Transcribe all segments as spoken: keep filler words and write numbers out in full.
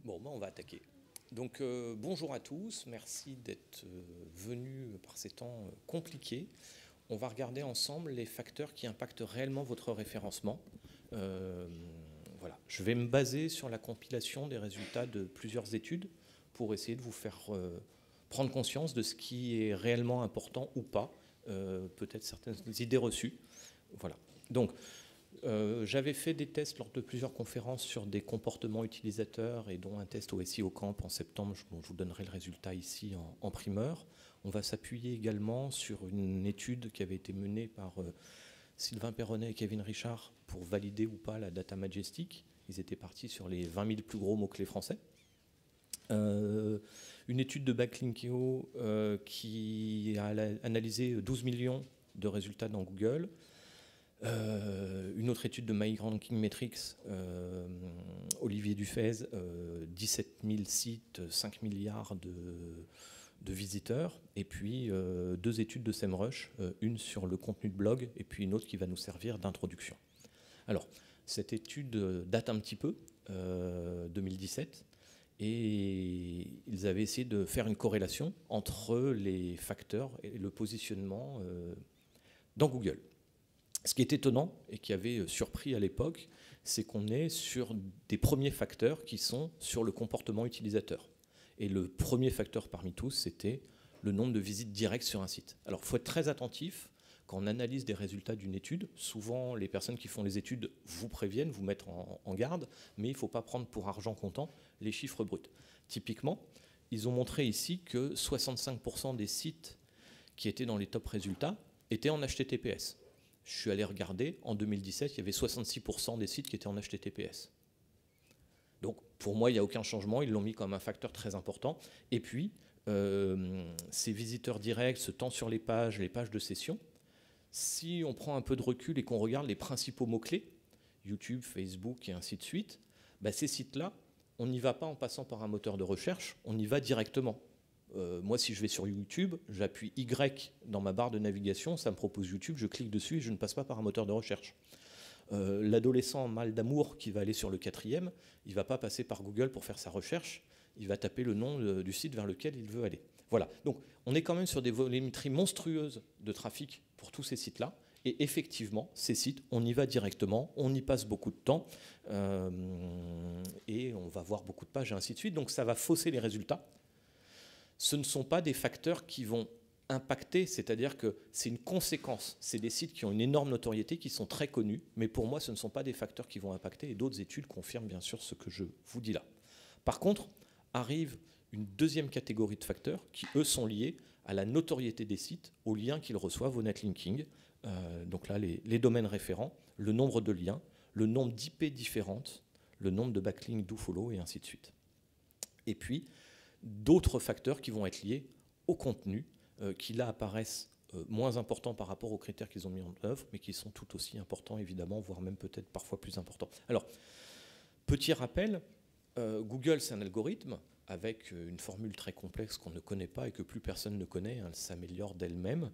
Bon, ben on va attaquer. Donc euh, bonjour à tous, merci d'être euh, venus par ces temps euh, compliqués. On va regarder ensemble les facteurs qui impactent réellement votre référencement. Euh, voilà. Je vais me baser sur la compilation des résultats de plusieurs études pour essayer de vous faire euh, prendre conscience de ce qui est réellement important ou pas, euh, peut-être certaines idées reçues. Voilà. Donc, Euh, j'avais fait des tests lors de plusieurs conférences sur des comportements utilisateurs et dont un test au S E O Camp en septembre. Je, bon, je vous donnerai le résultat ici en, en primeur. On va s'appuyer également sur une étude qui avait été menée par euh, Sylvain Perronnet et Kevin Richard pour valider ou pas la data majestic. Ils étaient partis sur les vingt mille plus gros mots-clés français. Euh, une étude de Backlinkeo euh, qui a analysé douze millions de résultats dans Google. Euh, une autre étude de MyRanking Metrics, euh, Olivier Dufez, euh, dix-sept mille sites, cinq milliards de, de visiteurs, et puis euh, deux études de SEMrush, euh, une sur le contenu de blog, et puis une autre qui va nous servir d'introduction. Alors, cette étude date un petit peu, euh, deux mille dix-sept, et ils avaient essayé de faire une corrélation entre les facteurs et le positionnement euh, dans Google. Ce qui est étonnant et qui avait surpris à l'époque, c'est qu'on est sur des premiers facteurs qui sont sur le comportement utilisateur. Et le premier facteur parmi tous, c'était le nombre de visites directes sur un site. Alors, il faut être très attentif quand on analyse des résultats d'une étude. Souvent, les personnes qui font les études vous préviennent, vous mettent en, en garde, mais il ne faut pas prendre pour argent comptant les chiffres bruts. Typiquement, ils ont montré ici que soixante-cinq pour cent des sites qui étaient dans les top résultats étaient en H T T P S. Je suis allé regarder, en deux mille dix-sept, il y avait soixante-six pour cent des sites qui étaient en H T T P S. Donc pour moi, il n'y a aucun changement, ils l'ont mis comme un facteur très important. Et puis, euh, ces visiteurs directs, ce temps sur les pages, les pages de session, si on prend un peu de recul et qu'on regarde les principaux mots-clés, YouTube, Facebook et ainsi de suite, bah ces sites-là, on n'y va pas en passant par un moteur de recherche, on y va directement. Euh, moi, si je vais sur YouTube, j'appuie Y dans ma barre de navigation, ça me propose YouTube, je clique dessus et je ne passe pas par un moteur de recherche. Euh, L'adolescent mal d'amour qui va aller sur le quatrième, il ne va pas passer par Google pour faire sa recherche, il va taper le nom de, du site vers lequel il veut aller. Voilà, donc on est quand même sur des volumétries monstrueuses de trafic pour tous ces sites-là, et effectivement, ces sites, on y va directement, on y passe beaucoup de temps, euh, et on va voir beaucoup de pages et ainsi de suite, donc ça va fausser les résultats. Ce ne sont pas des facteurs qui vont impacter, c'est-à-dire que c'est une conséquence. C'est des sites qui ont une énorme notoriété, qui sont très connus, mais pour moi, ce ne sont pas des facteurs qui vont impacter, et d'autres études confirment bien sûr ce que je vous dis là. Par contre, arrive une deuxième catégorie de facteurs qui, eux, sont liés à la notoriété des sites, aux liens qu'ils reçoivent au netlinking. Euh, donc là, les, les domaines référents, le nombre de liens, le nombre d'I P différentes, le nombre de backlinks do-follow, et ainsi de suite. Et puis, d'autres facteurs qui vont être liés au contenu, euh, qui là apparaissent euh, moins importants par rapport aux critères qu'ils ont mis en œuvre, mais qui sont tout aussi importants évidemment, voire même peut-être parfois plus importants. Alors, petit rappel, euh, Google c'est un algorithme avec une formule très complexe qu'on ne connaît pas et que plus personne ne connaît, hein, elle s'améliore d'elle-même.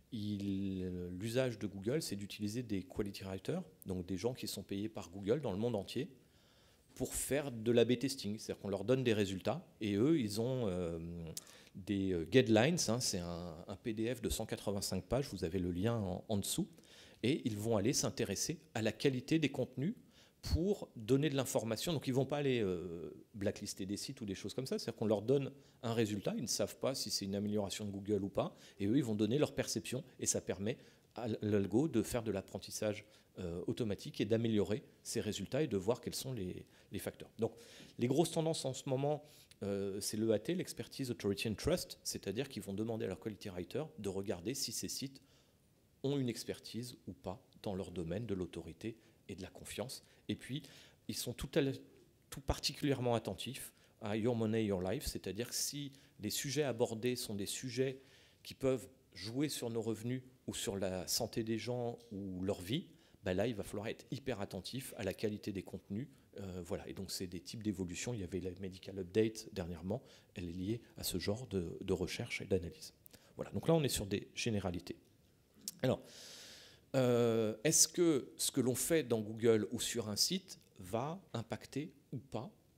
L'usage de Google, c'est d'utiliser des quality writers, donc des gens qui sont payés par Google dans le monde entier, pour faire de l'A B testing, c'est-à-dire qu'on leur donne des résultats et eux, ils ont euh, des guidelines, hein, c'est un, un P D F de cent quatre-vingt-cinq pages, vous avez le lien en, en dessous, et ils vont aller s'intéresser à la qualité des contenus pour donner de l'information. Donc ils ne vont pas aller euh, blacklister des sites ou des choses comme ça, c'est-à-dire qu'on leur donne un résultat, ils ne savent pas si c'est une amélioration de Google ou pas, et eux, ils vont donner leur perception, et ça permet à l'algo de faire de l'apprentissage euh, automatique et d'améliorer ces résultats et de voir quels sont les, les facteurs. Donc les grosses tendances en ce moment, euh, c'est l'E A T, l'Expertise Authority and Trust, c'est-à-dire qu'ils vont demander à leur quality writer de regarder si ces sites ont une expertise ou pas dans leur domaine de l'autorité et de la confiance. Et puis, ils sont tout, à tout particulièrement attentifs à Your Money, Your Life, c'est-à-dire que si les sujets abordés sont des sujets qui peuvent jouer sur nos revenus ou sur la santé des gens ou leur vie, ben là, il va falloir être hyper attentif à la qualité des contenus. Euh, voilà. Et donc, c'est des types d'évolution. Il y avait la Medical Update dernièrement. Elle est liée à ce genre de, de recherche et d'analyse. Voilà. Donc là, on est sur des généralités. Alors, euh, est-ce que ce que l'on fait dans Google ou sur un site va impacter ou pas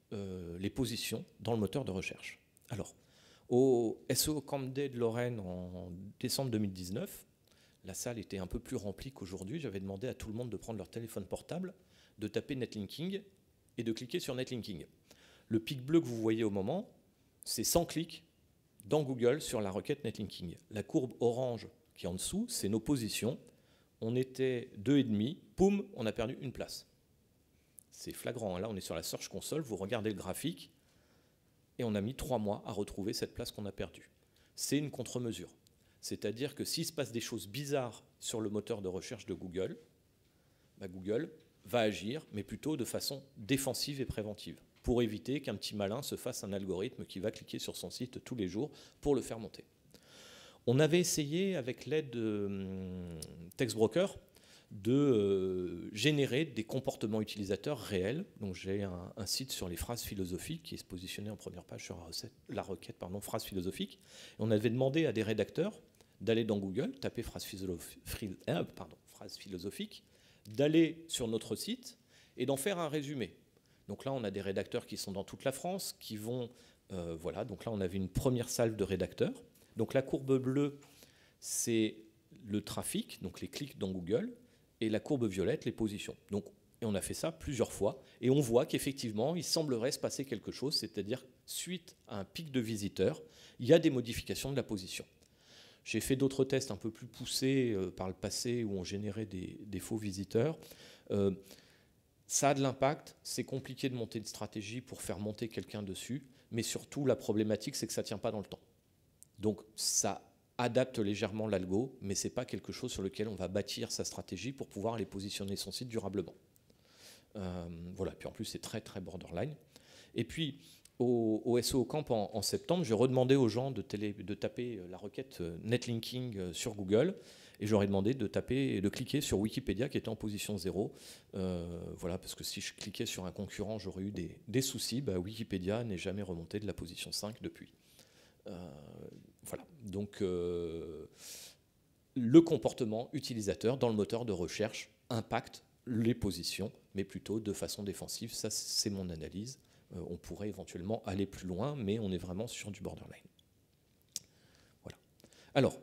euh, les positions dans le moteur de recherche. Alors, au S E O Camp Day de Lorraine en décembre deux mille dix-neuf, la salle était un peu plus remplie qu'aujourd'hui. J'avais demandé à tout le monde de prendre leur téléphone portable, de taper netlinking et de cliquer sur netlinking. Le pic bleu que vous voyez au moment, c'est cent clics dans Google sur la requête netlinking. La courbe orange qui est en dessous, c'est nos positions. On était deux virgule cinq, poum, on a perdu une place. C'est flagrant. Là, on est sur la Search Console, vous regardez le graphique, et on a mis trois mois à retrouver cette place qu'on a perdue. C'est une contre-mesure. C'est-à-dire que s'il se passe des choses bizarres sur le moteur de recherche de Google, bah Google va agir, mais plutôt de façon défensive et préventive, pour éviter qu'un petit malin se fasse un algorithme qui va cliquer sur son site tous les jours pour le faire monter. On avait essayé, avec l'aide de TextBroker, de euh, générer des comportements utilisateurs réels. Donc j'ai un, un site sur les phrases philosophiques qui est positionné en première page sur la, recette, la requête pardon, phrases philosophiques. Et on avait demandé à des rédacteurs d'aller dans Google, taper phrase, philosoph euh, pardon, phrase philosophique, d'aller sur notre site et d'en faire un résumé. Donc là, on a des rédacteurs qui sont dans toute la France, qui vont... Euh, voilà, donc là, on avait une première salve de rédacteurs. Donc la courbe bleue, c'est le trafic, donc les clics dans Google, et la courbe violette, les positions. Donc, et on a fait ça plusieurs fois, et on voit qu'effectivement, il semblerait se passer quelque chose, c'est-à-dire, suite à un pic de visiteurs, il y a des modifications de la position. J'ai fait d'autres tests un peu plus poussés euh, par le passé, où on générait des, des faux visiteurs. Euh, ça a de l'impact, c'est compliqué de monter une stratégie pour faire monter quelqu'un dessus, mais surtout, la problématique, c'est que ça ne tient pas dans le temps. Donc, ça adapte légèrement l'algo, mais ce n'est pas quelque chose sur lequel on va bâtir sa stratégie pour pouvoir aller positionner son site durablement. Euh, voilà, puis en plus c'est très très borderline. Et puis au, au S E O Camp en, en septembre, j'ai redemandé aux gens de, télé, de taper la requête netlinking sur Google, et j'aurais demandé de taper et de cliquer sur Wikipédia qui était en position zéro. Euh, voilà, parce que si je cliquais sur un concurrent, j'aurais eu des, des soucis. Bah, Wikipédia n'est jamais remonté de la position cinq depuis. Euh, voilà, donc euh, le comportement utilisateur dans le moteur de recherche impacte les positions, mais plutôt de façon défensive. Ça, c'est mon analyse. Euh, on pourrait éventuellement aller plus loin, mais on est vraiment sur du borderline. Voilà. Alors,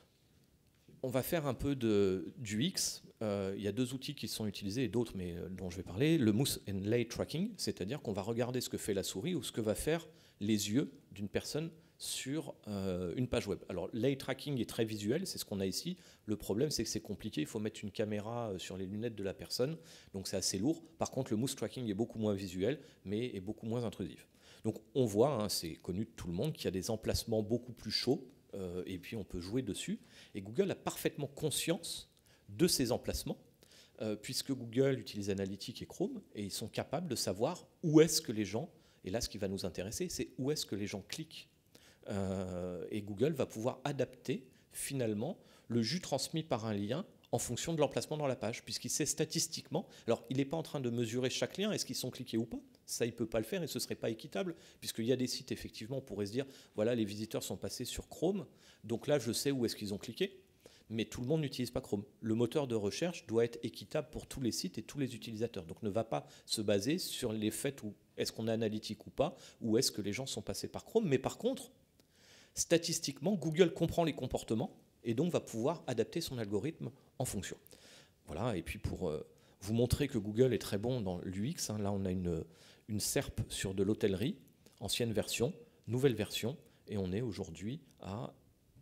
on va faire un peu de, du X. Euh, il y a deux outils qui sont utilisés, et d'autres, mais euh, dont je vais parler. Le Mouse and Lay Tracking, c'est-à-dire qu'on va regarder ce que fait la souris ou ce que va faire les yeux d'une personne sur euh, une page web. Alors, lay tracking est très visuel, c'est ce qu'on a ici. Le problème, c'est que c'est compliqué. Il faut mettre une caméra sur les lunettes de la personne, donc c'est assez lourd. Par contre, le mouse tracking est beaucoup moins visuel, mais est beaucoup moins intrusif. Donc, on voit, hein, c'est connu de tout le monde, qu'il y a des emplacements beaucoup plus chauds, euh, et puis on peut jouer dessus. Et Google a parfaitement conscience de ces emplacements, euh, puisque Google utilise Analytics et Chrome, et ils sont capables de savoir où est-ce que les gens, et là, ce qui va nous intéresser, c'est où est-ce que les gens cliquent. Euh, et Google va pouvoir adapter finalement le jus transmis par un lien en fonction de l'emplacement dans la page, puisqu'il sait statistiquement, alors il n'est pas en train de mesurer chaque lien, est-ce qu'ils sont cliqués ou pas, ça il ne peut pas le faire et ce ne serait pas équitable, puisqu'il y a des sites effectivement on pourrait se dire, voilà les visiteurs sont passés sur Chrome, donc là je sais où est-ce qu'ils ont cliqué, mais tout le monde n'utilise pas Chrome. Le moteur de recherche doit être équitable pour tous les sites et tous les utilisateurs, donc ne va pas se baser sur les faits où est-ce qu'on est analytique ou pas, ou est-ce que les gens sont passés par Chrome, mais par contre, statistiquement, Google comprend les comportements et donc va pouvoir adapter son algorithme en fonction. Voilà, et puis pour euh, vous montrer que Google est très bon dans l'U X, hein, là on a une, une S E R P sur de l'hôtellerie, ancienne version, nouvelle version, et on est aujourd'hui à,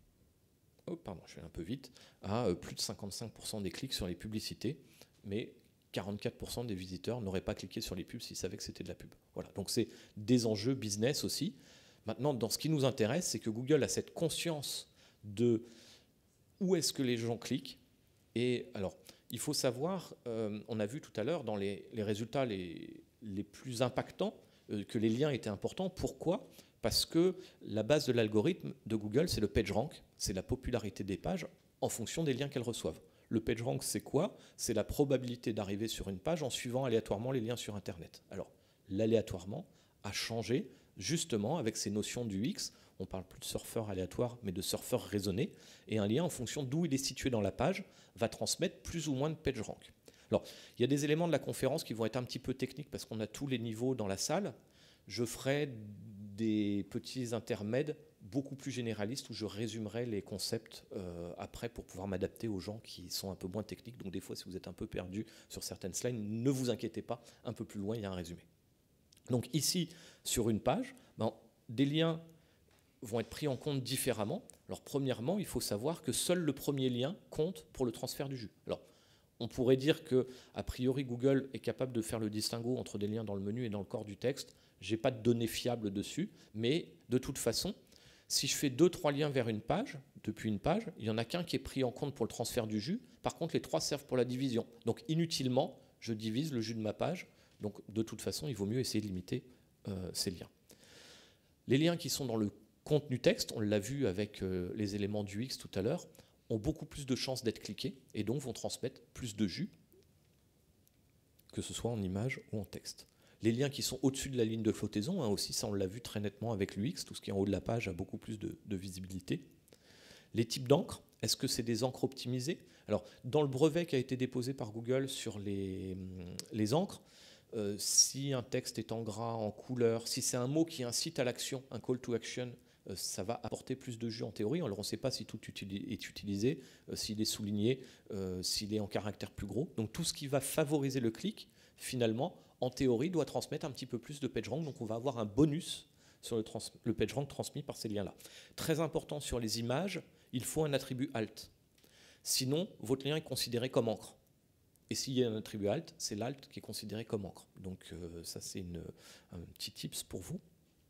oh, pardon, je vais un peu vite, à euh, plus de cinquante-cinq pour cent des clics sur les publicités, mais quarante-quatre pour cent des visiteurs n'auraient pas cliqué sur les pubs s'ils savaient que c'était de la pub. Voilà, donc c'est des enjeux business aussi. Maintenant, dans ce qui nous intéresse, c'est que Google a cette conscience de où est-ce que les gens cliquent. Et alors, il faut savoir, euh, on a vu tout à l'heure dans les, les résultats les, les plus impactants, euh, que les liens étaient importants. Pourquoi ? Parce que la base de l'algorithme de Google, c'est le PageRank, c'est la popularité des pages en fonction des liens qu'elles reçoivent. Le PageRank, c'est quoi ? C'est la probabilité d'arriver sur une page en suivant aléatoirement les liens sur Internet. Alors, l'aléatoirement a changé justement avec ces notions du X. On ne parle plus de surfeur aléatoire, mais de surfeur raisonné. Et un lien, en fonction d'où il est situé dans la page, va transmettre plus ou moins de PageRank. Alors, il y a des éléments de la conférence qui vont être un petit peu techniques parce qu'on a tous les niveaux dans la salle. je ferai des petits intermèdes beaucoup plus généralistes où je résumerai les concepts euh, après pour pouvoir m'adapter aux gens qui sont un peu moins techniques. Donc des fois, si vous êtes un peu perdu sur certaines slides, ne vous inquiétez pas, un peu plus loin, il y a un résumé. Donc ici, sur une page, ben, des liens vont être pris en compte différemment. Alors premièrement, il faut savoir que seul le premier lien compte pour le transfert du jus. Alors, on pourrait dire que, a priori, Google est capable de faire le distinguo entre des liens dans le menu et dans le corps du texte. Je n'ai pas de données fiables dessus, mais de toute façon, si je fais deux, trois liens vers une page, depuis une page, il n'y en a qu'un qui est pris en compte pour le transfert du jus. Par contre, les trois servent pour la division. Donc, inutilement, je divise le jus de ma page. Donc, de toute façon, il vaut mieux essayer de limiter euh, ces liens. Les liens qui sont dans le contenu texte, on l'a vu avec euh, les éléments du X tout à l'heure, ont beaucoup plus de chances d'être cliqués et donc vont transmettre plus de jus, que ce soit en image ou en texte. Les liens qui sont au-dessus de la ligne de flottaison, hein, aussi, ça on l'a vu très nettement avec l'U X, tout ce qui est en haut de la page a beaucoup plus de, de visibilité. Les types d'encre, est-ce que c'est des encres optimisées? Alors, dans le brevet qui a été déposé par Google sur les, les encres, euh, si un texte est en gras, en couleur, si c'est un mot qui incite à l'action, un call to action, euh, ça va apporter plus de jus en théorie. Alors, on ne sait pas si tout est utilisé, euh, s'il est souligné, euh, s'il est en caractère plus gros. Donc, tout ce qui va favoriser le clic, finalement, en théorie, doit transmettre un petit peu plus de PageRank. Donc, on va avoir un bonus sur le, trans le PageRank transmis par ces liens-là. Très important sur les images, il faut un attribut alt. Sinon, votre lien est considéré comme encre. Et s'il y a un attribut alt, c'est l'alt qui est considéré comme encre. Donc euh, ça, c'est un petit tips pour vous.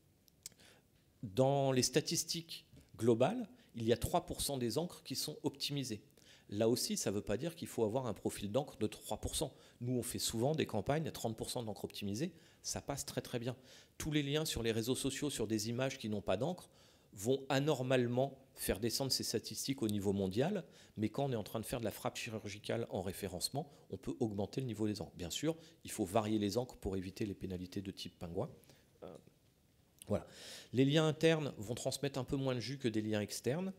Dans les statistiques globales, il y a trois pour cent des encres qui sont optimisées. Là aussi, ça ne veut pas dire qu'il faut avoir un profil d'encre de trois pour cent. Nous, on fait souvent des campagnes à trente pour cent d'encre optimisée. Ça passe très très bien. Tous les liens sur les réseaux sociaux, sur des images qui n'ont pas d'encre, vont anormalement faire descendre ces statistiques au niveau mondial, mais quand on est en train de faire de la frappe chirurgicale en référencement, on peut augmenter le niveau des encres. Bien sûr, il faut varier les encres pour éviter les pénalités de type pingouin. Euh, voilà. Les liens internes vont transmettre un peu moins de jus que des liens externes.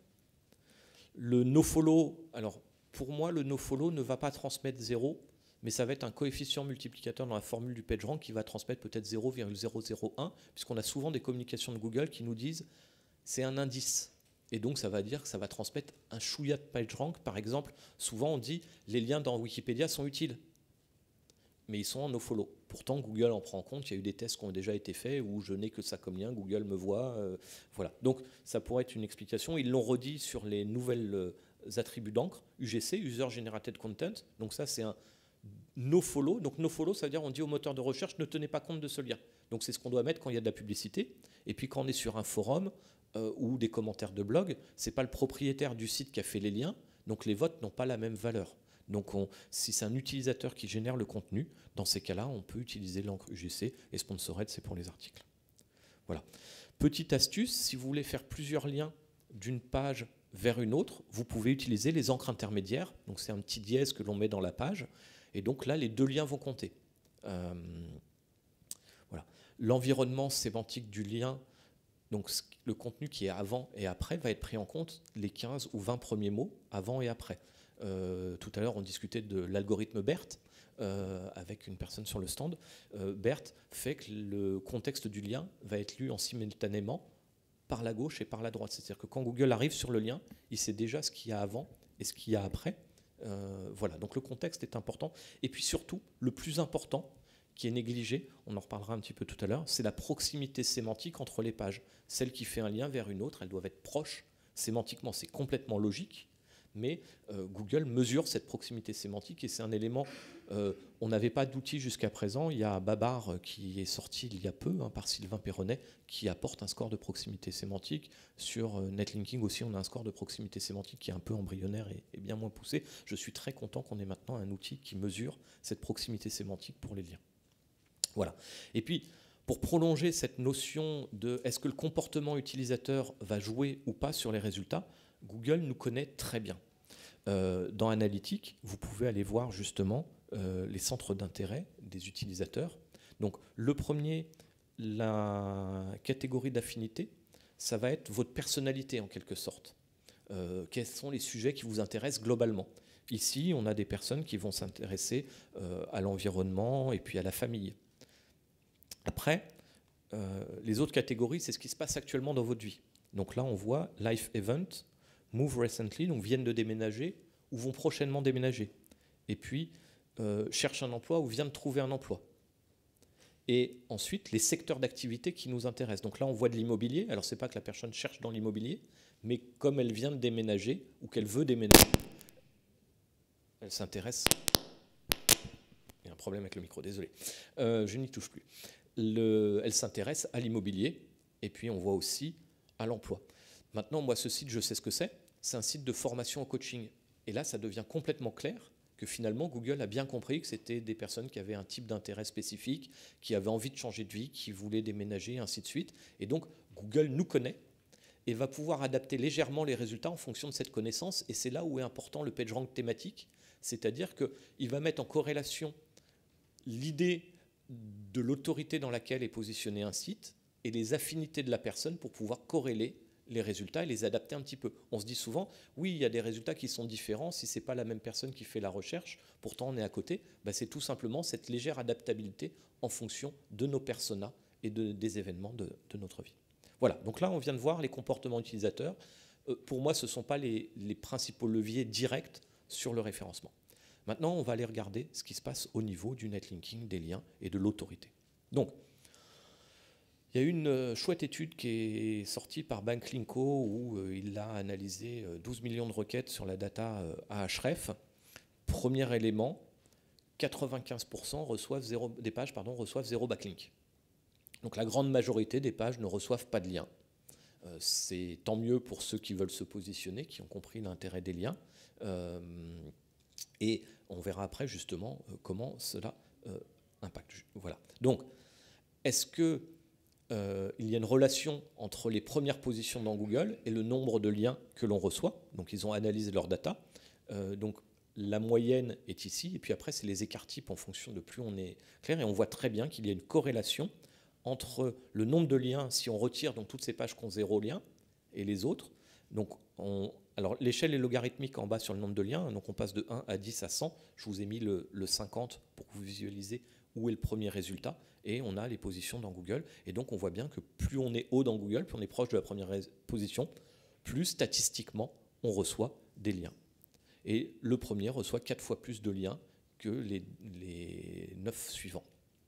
Le nofollow, alors pour moi, le nofollow ne va pas transmettre zéro, mais ça va être un coefficient multiplicateur dans la formule du PageRank qui va transmettre peut-être zéro virgule zéro zéro un, puisqu'on a souvent des communications de Google qui nous disent c'est un indice. Et donc, ça va dire que ça va transmettre un chouïa de PageRank. Par exemple, souvent, on dit les liens dans Wikipédia sont utiles, mais ils sont en nofollow. Pourtant, Google en prend en compte. Il y a eu des tests qui ont déjà été faits où je n'ai que ça comme lien, Google me voit. Euh, voilà. Donc, ça pourrait être une explication. Ils l'ont redit sur les nouvelles euh, attributs d'encre, U G C, User Generated Content. Donc, ça, c'est un nofollow. Donc, nofollow, ça veut dire on dit au moteur de recherche ne tenez pas compte de ce lien. Donc, c'est ce qu'on doit mettre quand il y a de la publicité. Et puis, quand on est sur un forum, Euh, ou des commentaires de blog, ce n'est pas le propriétaire du site qui a fait les liens, donc les votes n'ont pas la même valeur. Donc on, si c'est un utilisateur qui génère le contenu, dans ces cas-là, on peut utiliser l'encre U G C et SponsoRed, c'est pour les articles. Voilà. Petite astuce, si vous voulez faire plusieurs liens d'une page vers une autre, vous pouvez utiliser les encres intermédiaires. Donc c'est un petit dièse que l'on met dans la page, et donc là, les deux liens vont compter. Euh, voilà. L'environnement sémantique du lien, donc le contenu qui est avant et après va être pris en compte les quinze ou vingt premiers mots avant et après. Euh, tout à l'heure, on discutait de l'algorithme BERT euh, avec une personne sur le stand. Euh, BERT fait que le contexte du lien va être lu en simultanément par la gauche et par la droite. C'est-à-dire que quand Google arrive sur le lien, il sait déjà ce qu'il y a avant et ce qu'il y a après. Euh, voilà, donc le contexte est important. Et puis surtout, le plus important, qui est négligé, on en reparlera un petit peu tout à l'heure, c'est la proximité sémantique entre les pages. Celle qui fait un lien vers une autre, elles doivent être proches. Sémantiquement, c'est complètement logique, mais euh, Google mesure cette proximité sémantique et c'est un élément, euh, on n'avait pas d'outil jusqu'à présent, il y a Babar qui est sorti il y a peu, hein, par Sylvain Perronnet, qui apporte un score de proximité sémantique. Sur euh, Netlinking aussi, on a un score de proximité sémantique qui est un peu embryonnaire et, et bien moins poussé. Je suis très content qu'on ait maintenant un outil qui mesure cette proximité sémantique pour les liens. Voilà. Et puis, pour prolonger cette notion de est-ce que le comportement utilisateur va jouer ou pas sur les résultats, Google nous connaît très bien. Euh, dans Analytics, vous pouvez aller voir justement euh, les centres d'intérêt des utilisateurs. Donc, le premier, la catégorie d'affinité, ça va être votre personnalité en quelque sorte. Euh, quels sont les sujets qui vous intéressent globalement ? Ici, on a des personnes qui vont s'intéresser euh, à l'environnement et puis à la famille. Après, euh, les autres catégories, c'est ce qui se passe actuellement dans votre vie. Donc là, on voit Life Event, Move Recently, donc viennent de déménager ou vont prochainement déménager. Et puis, euh, cherche un emploi ou vient de trouver un emploi. Et ensuite, les secteurs d'activité qui nous intéressent. Donc là, on voit de l'immobilier. Alors, ce n'est pas que la personne cherche dans l'immobilier, mais comme elle vient de déménager ou qu'elle veut déménager, elle s'intéresse. Il y a un problème avec le micro, désolé. Euh, je n'y touche plus. Le, elle s'intéresse à l'immobilier. Et puis, on voit aussi à l'emploi. Maintenant, moi, ce site, je sais ce que c'est. C'est un site de formation au coaching. Et là, ça devient complètement clair que finalement, Google a bien compris que c'était des personnes qui avaient un type d'intérêt spécifique, qui avaient envie de changer de vie, qui voulaient déménager, et ainsi de suite. Et donc, Google nous connaît et va pouvoir adapter légèrement les résultats en fonction de cette connaissance. Et c'est là où est important le PageRank thématique, c'est-à-dire qu'il va mettre en corrélation l'idée de l'autorité dans laquelle est positionné un site et les affinités de la personne pour pouvoir corréler les résultats et les adapter un petit peu. On se dit souvent, oui, il y a des résultats qui sont différents, si ce n'est pas la même personne qui fait la recherche, pourtant on est à côté, ben c'est tout simplement cette légère adaptabilité en fonction de nos personas et de, des événements de, de notre vie. Voilà, donc là on vient de voir les comportements utilisateurs. Euh, pour moi, ce ne sont pas les, les principaux leviers directs sur le référencement. Maintenant, on va aller regarder ce qui se passe au niveau du netlinking, des liens et de l'autorité. Donc, il y a une chouette étude qui est sortie par Banklinko où il a analysé douze millions de requêtes sur la data Ahref. Premier élément, quatre-vingt-quinze pour cent reçoivent zéro, des pages pardon, reçoivent zéro backlink. Donc la grande majorité des pages ne reçoivent pas de liens. C'est tant mieux pour ceux qui veulent se positionner, qui ont compris l'intérêt des liens. Et on verra après justement comment cela impacte. Voilà. Donc, est-ce que Euh, il y a une relation entre les premières positions dans Google et le nombre de liens que l'on reçoit. Donc, ils ont analysé leur data. Euh, donc, la moyenne est ici. Et puis après, c'est les écarts types en fonction de plus on est clair. Et on voit très bien qu'il y a une corrélation entre le nombre de liens, si on retire donc, toutes ces pages qui ont zéro lien, et les autres. Donc, on, alors, l'échelle est logarithmique en bas sur le nombre de liens. Donc, on passe de un à dix à cent. Je vous ai mis le, le cinquante pour que vous visualisez où est le premier résultat, et on a les positions dans Google. Et donc, on voit bien que plus on est haut dans Google, plus on est proche de la première position, plus statistiquement, on reçoit des liens. Et le premier reçoit quatre fois plus de liens que les, les neuf suivants.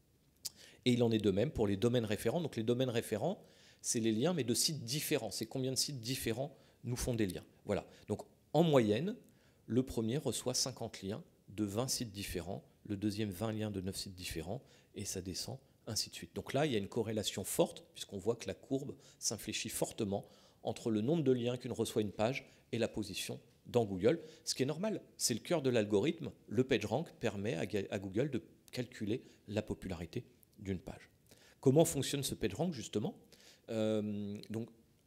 Et il en est de même pour les domaines référents. Donc, les domaines référents, c'est les liens, mais de sites différents. C'est combien de sites différents nous font des liens. Voilà. Donc, en moyenne, le premier reçoit cinquante liens de vingt sites différents, le deuxième vingt liens de neuf sites différents, et ça descend, ainsi de suite. Donc là, il y a une corrélation forte, puisqu'on voit que la courbe s'infléchit fortement entre le nombre de liens qu'une reçoit une page et la position dans Google, ce qui est normal. C'est le cœur de l'algorithme. Le PageRank permet à Google de calculer la popularité d'une page. Comment fonctionne ce PageRank, justement ? euh, donc,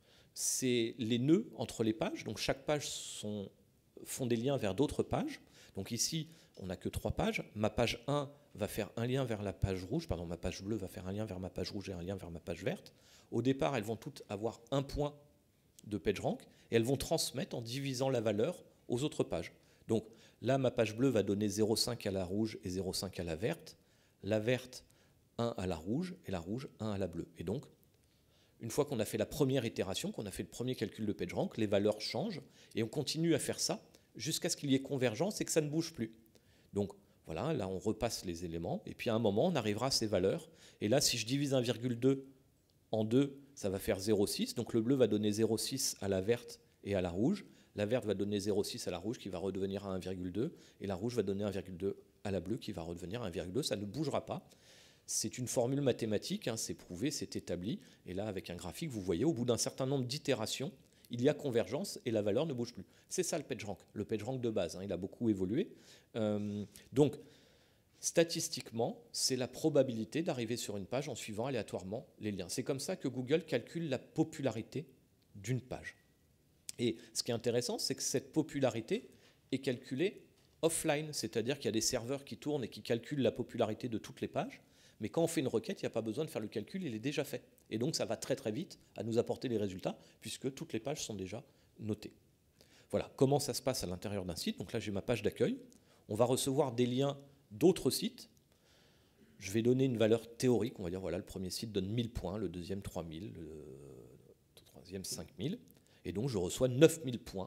c'est les nœuds entre les pages. Donc, chaque page sont, font des liens vers d'autres pages. Donc ici, on n'a que trois pages. Ma page un va faire un lien vers la page rouge, pardon, ma page bleue va faire un lien vers ma page rouge et un lien vers ma page verte. Au départ, elles vont toutes avoir un point de PageRank et elles vont transmettre en divisant la valeur aux autres pages. Donc là, ma page bleue va donner zéro virgule cinq à la rouge et zéro virgule cinq à la verte, la verte un à la rouge et la rouge un à la bleue. Et donc, une fois qu'on a fait la première itération, qu'on a fait le premier calcul de PageRank, les valeurs changent et on continue à faire ça jusqu'à ce qu'il y ait convergence et que ça ne bouge plus. Donc voilà, là on repasse les éléments, et puis à un moment on arrivera à ces valeurs, et là si je divise un virgule deux en deux, ça va faire zéro virgule six, donc le bleu va donner zéro virgule six à la verte et à la rouge, la verte va donner zéro virgule six à la rouge qui va redevenir à un virgule deux, et la rouge va donner un virgule deux à la bleue qui va redevenir à un virgule deux, ça ne bougera pas. C'est une formule mathématique, hein, c'est prouvé, c'est établi, et là avec un graphique, vous voyez, au bout d'un certain nombre d'itérations, il y a convergence et la valeur ne bouge plus. C'est ça le PageRank, le PageRank de base, hein, il a beaucoup évolué. Euh, donc, statistiquement, c'est la probabilité d'arriver sur une page en suivant aléatoirement les liens. C'est comme ça que Google calcule la popularité d'une page. Et ce qui est intéressant, c'est que cette popularité est calculée offline, c'est-à-dire qu'il y a des serveurs qui tournent et qui calculent la popularité de toutes les pages, mais quand on fait une requête, il n'y a pas besoin de faire le calcul, il est déjà fait. Et donc ça va très très vite à nous apporter les résultats, puisque toutes les pages sont déjà notées. Voilà, comment ça se passe à l'intérieur d'un site. Donc là, j'ai ma page d'accueil. On va recevoir des liens d'autres sites. je vais donner une valeur théorique, on va dire, voilà, le premier site donne mille points, le deuxième trois mille, le troisième cinq mille, et donc je reçois neuf mille points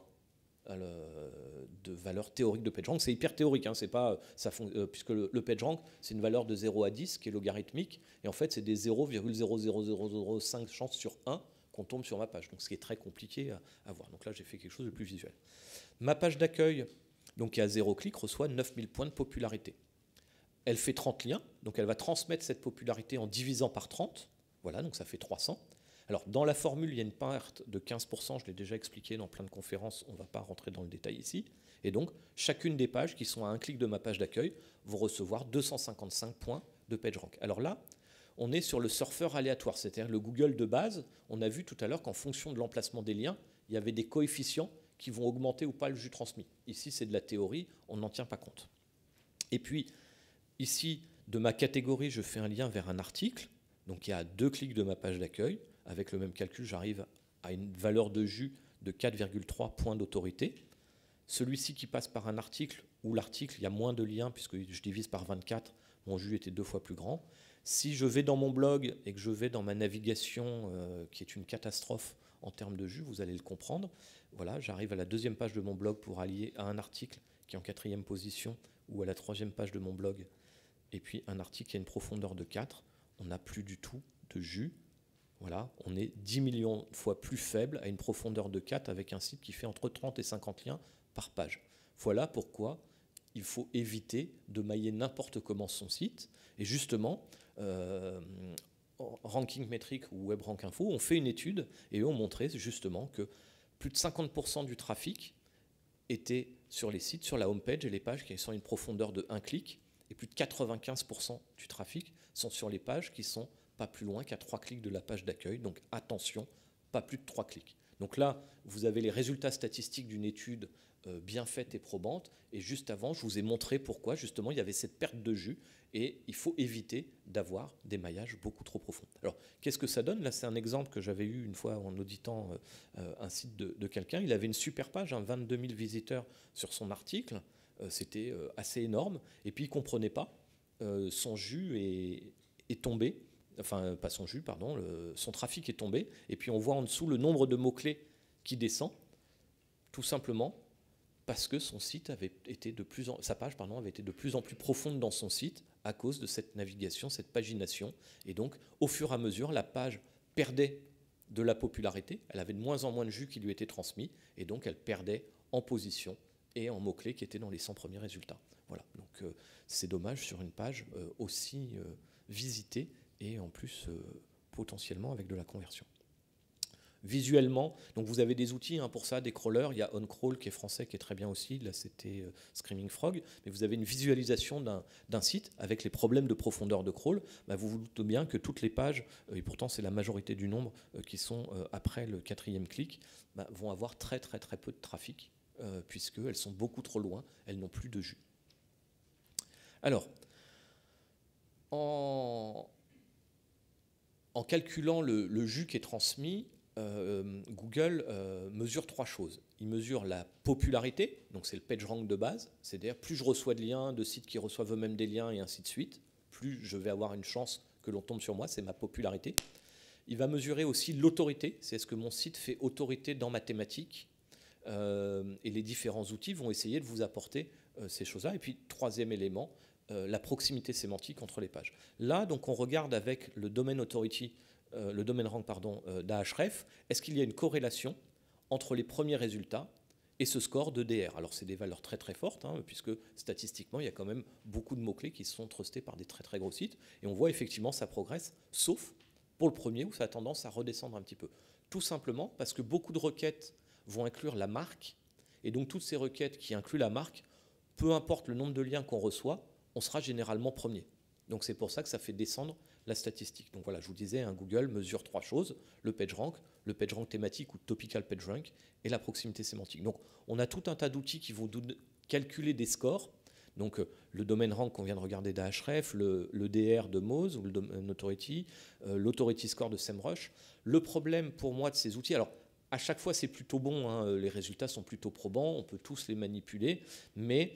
de valeur théorique de PageRank. C'est hyper théorique, hein, c'est pas, ça fond, euh, puisque le, le PageRank, c'est une valeur de zéro à dix qui est logarithmique, et en fait, c'est des zéro virgule zéro zéro zéro zéro cinq chances sur un qu'on tombe sur ma page, donc ce qui est très compliqué à, à voir. Donc là, j'ai fait quelque chose de plus visuel. Ma page d'accueil, donc qui a zéro clic, reçoit neuf mille points de popularité. Elle fait trente liens, donc elle va transmettre cette popularité en divisant par trente, voilà, donc ça fait trois cents. Alors, dans la formule, il y a une perte de quinze pour cent, je l'ai déjà expliqué dans plein de conférences, on ne va pas rentrer dans le détail ici. Et donc, chacune des pages qui sont à un clic de ma page d'accueil vont recevoir deux cent cinquante-cinq points de PageRank. Alors là, on est sur le surfeur aléatoire, c'est-à-dire le Google de base. On a vu tout à l'heure qu'en fonction de l'emplacement des liens, il y avait des coefficients qui vont augmenter ou pas le jus transmis. Ici, c'est de la théorie, on n'en tient pas compte. Et puis, ici, de ma catégorie, je fais un lien vers un article. Donc, il y a deux clics de ma page d'accueil. Avec le même calcul, j'arrive à une valeur de jus de quatre virgule trois points d'autorité. Celui-ci qui passe par un article, où l'article, il y a moins de liens, puisque je divise par vingt-quatre, mon jus était deux fois plus grand. Si je vais dans mon blog et que je vais dans ma navigation, euh, qui est une catastrophe en termes de jus, vous allez le comprendre. Voilà, j'arrive à la deuxième page de mon blog pour allier à un article qui est en quatrième position, ou à la troisième page de mon blog, et puis un article qui a une profondeur de quatre. On n'a plus du tout de jus. Voilà, on est dix millions de fois plus faible à une profondeur de quatre avec un site qui fait entre trente et cinquante liens par page. Voilà pourquoi il faut éviter de mailler n'importe comment son site. Et justement, euh, Ranking Metrics ou WebRank Info ont fait une étude et eux ont montré justement que plus de cinquante pour cent du trafic était sur les sites, sur la homepage et les pages qui sont à une profondeur de un clic, et plus de quatre-vingt-quinze pour cent du trafic sont sur les pages qui sont pas plus loin qu'à trois clics de la page d'accueil. Donc attention, pas plus de trois clics. Donc là, vous avez les résultats statistiques d'une étude euh, bien faite et probante. Et juste avant, je vous ai montré pourquoi, justement, il y avait cette perte de jus. Et il faut éviter d'avoir des maillages beaucoup trop profonds. Alors, qu'est-ce que ça donne? Là, c'est un exemple que j'avais eu une fois en auditant euh, un site de, de quelqu'un. Il avait une super page, hein, vingt-deux mille visiteurs sur son article. Euh, C'était euh, assez énorme. Et puis, il ne comprenait pas. Euh, son jus est, est tombé. Enfin, pas son jus, pardon, le, son trafic est tombé, et puis on voit en dessous le nombre de mots-clés qui descend, tout simplement parce que son site avait été de plus en, sa page pardon, avait été de plus en plus profonde dans son site à cause de cette navigation, cette pagination, et donc au fur et à mesure, la page perdait de la popularité, elle avait de moins en moins de jus qui lui était transmis, et donc elle perdait en position et en mots-clés qui étaient dans les cent premiers résultats. Voilà, donc euh, c'est dommage sur une page euh, aussi euh, visitée, et en plus euh, potentiellement avec de la conversion. Visuellement, donc vous avez des outils hein, pour ça, des crawlers, il y a OnCrawl qui est français, qui est très bien aussi, là c'était euh, Screaming Frog, mais vous avez une visualisation d'un site avec les problèmes de profondeur de crawl, bah, vous vous doutez bien que toutes les pages, euh, et pourtant c'est la majorité du nombre euh, qui sont euh, après le quatrième clic, bah, vont avoir très très très peu de trafic, euh, puisqu'elles sont beaucoup trop loin, elles n'ont plus de jus. Alors, en... En calculant le, le jus qui est transmis, euh, Google euh, mesure trois choses. Il mesure la popularité, donc c'est le PageRank de base, c'est-à-dire plus je reçois de liens, de sites qui reçoivent eux-mêmes des liens et ainsi de suite, plus je vais avoir une chance que l'on tombe sur moi, c'est ma popularité. Il va mesurer aussi l'autorité, c'est est-ce que mon site fait autorité dans ma thématique, euh, et les différents outils vont essayer de vous apporter euh, ces choses-là. Et puis, troisième élément, Euh, la proximité sémantique entre les pages. Là, donc, on regarde avec le domaine authority, euh, le domaine rank pardon, euh, d'Ahref, est-ce qu'il y a une corrélation entre les premiers résultats et ce score de D R. Alors, c'est des valeurs très très fortes, hein, puisque statistiquement, il y a quand même beaucoup de mots-clés qui sont trustés par des très très gros sites, et on voit effectivement ça progresse, sauf pour le premier où ça a tendance à redescendre un petit peu. Tout simplement parce que beaucoup de requêtes vont inclure la marque, et donc toutes ces requêtes qui incluent la marque, peu importe le nombre de liens qu'on reçoit, on sera généralement premier. Donc c'est pour ça que ça fait descendre la statistique. Donc voilà, je vous disais, hein, Google mesure trois choses, le PageRank, le PageRank thématique ou topical PageRank et la proximité sémantique. Donc on a tout un tas d'outils qui vont calculer des scores. Donc euh, le domaine rank qu'on vient de regarder d'Ahref, le, le D R de Moz ou le domaine authority, euh, l'authority score de SEMrush. Le problème pour moi de ces outils, alors à chaque fois c'est plutôt bon, hein, les résultats sont plutôt probants, on peut tous les manipuler, mais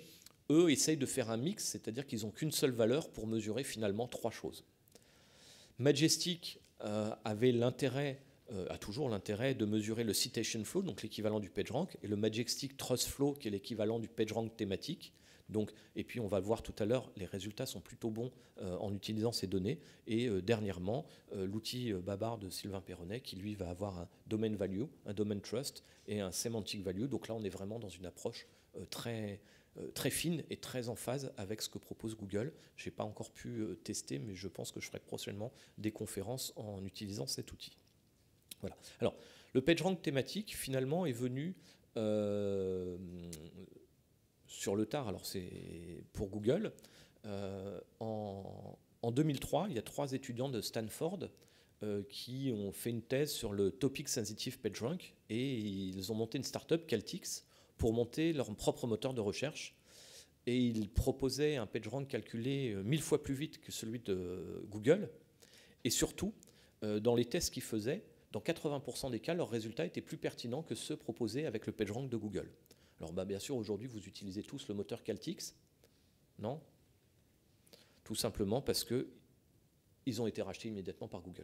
eux essayent de faire un mix, c'est-à-dire qu'ils n'ont qu'une seule valeur pour mesurer finalement trois choses. Majestic euh, avait l'intérêt, euh, a toujours l'intérêt de mesurer le citation flow, donc l'équivalent du PageRank, et le Majestic Trust Flow, qui est l'équivalent du PageRank thématique. Donc, et puis on va le voir tout à l'heure, les résultats sont plutôt bons euh, en utilisant ces données. Et euh, dernièrement, euh, l'outil euh, Babar de Sylvain Perronnet, qui lui va avoir un domain value, un domain trust et un semantic value. Donc là, on est vraiment dans une approche euh, très, euh, très fine et très en phase avec ce que propose Google. Je n'ai pas encore pu euh, tester, mais je pense que je ferai prochainement des conférences en utilisant cet outil. Voilà. Alors, le PageRank thématique, finalement, est venu... Euh, sur le tard, alors c'est pour Google. Euh, en, en deux mille trois, il y a trois étudiants de Stanford euh, qui ont fait une thèse sur le Topic Sensitive PageRank et ils ont monté une start-up, Caltix, pour monter leur propre moteur de recherche. Et ils proposaient un PageRank calculé mille fois plus vite que celui de Google. Et surtout, euh, dans les tests qu'ils faisaient, dans quatre-vingts pour cent des cas, leurs résultats étaient plus pertinents que ceux proposés avec le PageRank de Google. Alors bah, bien sûr, aujourd'hui, vous utilisez tous le moteur Caltix, non? Tout simplement parce qu'ils ont été rachetés immédiatement par Google.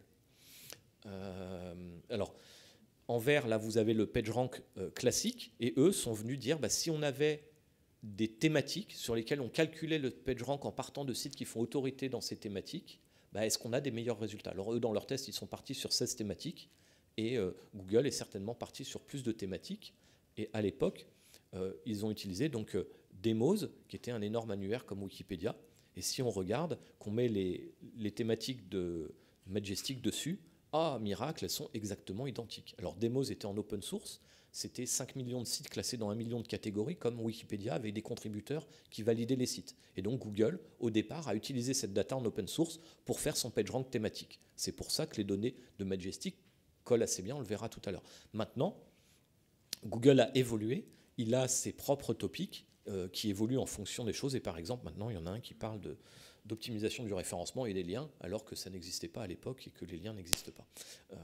Euh, alors, en vert, là, vous avez le PageRank euh, classique, et eux sont venus dire, bah, si on avait des thématiques sur lesquelles on calculait le PageRank en partant de sites qui font autorité dans ces thématiques, bah, est-ce qu'on a des meilleurs résultats? Alors eux, dans leur test, ils sont partis sur seize thématiques, et euh, Google est certainement parti sur plus de thématiques, et à l'époque, Euh, ils ont utilisé donc euh, Demos, qui était un énorme annuaire comme Wikipédia. Et si on regarde, qu'on met les, les thématiques de Majestic dessus, ah, miracle, elles sont exactement identiques. Alors Demos était en open source, c'était cinq millions de sites classés dans un million de catégories, comme Wikipédia, avec des contributeurs qui validaient les sites. Et donc Google, au départ, a utilisé cette data en open source pour faire son PageRank thématique. C'est pour ça que les données de Majestic collent assez bien, on le verra tout à l'heure. Maintenant, Google a évolué. Il a ses propres topics euh, qui évoluent en fonction des choses. Et par exemple, maintenant, il y en a un qui parle de, d'optimisation du référencement et des liens, alors que ça n'existait pas à l'époque et que les liens n'existent pas. Euh,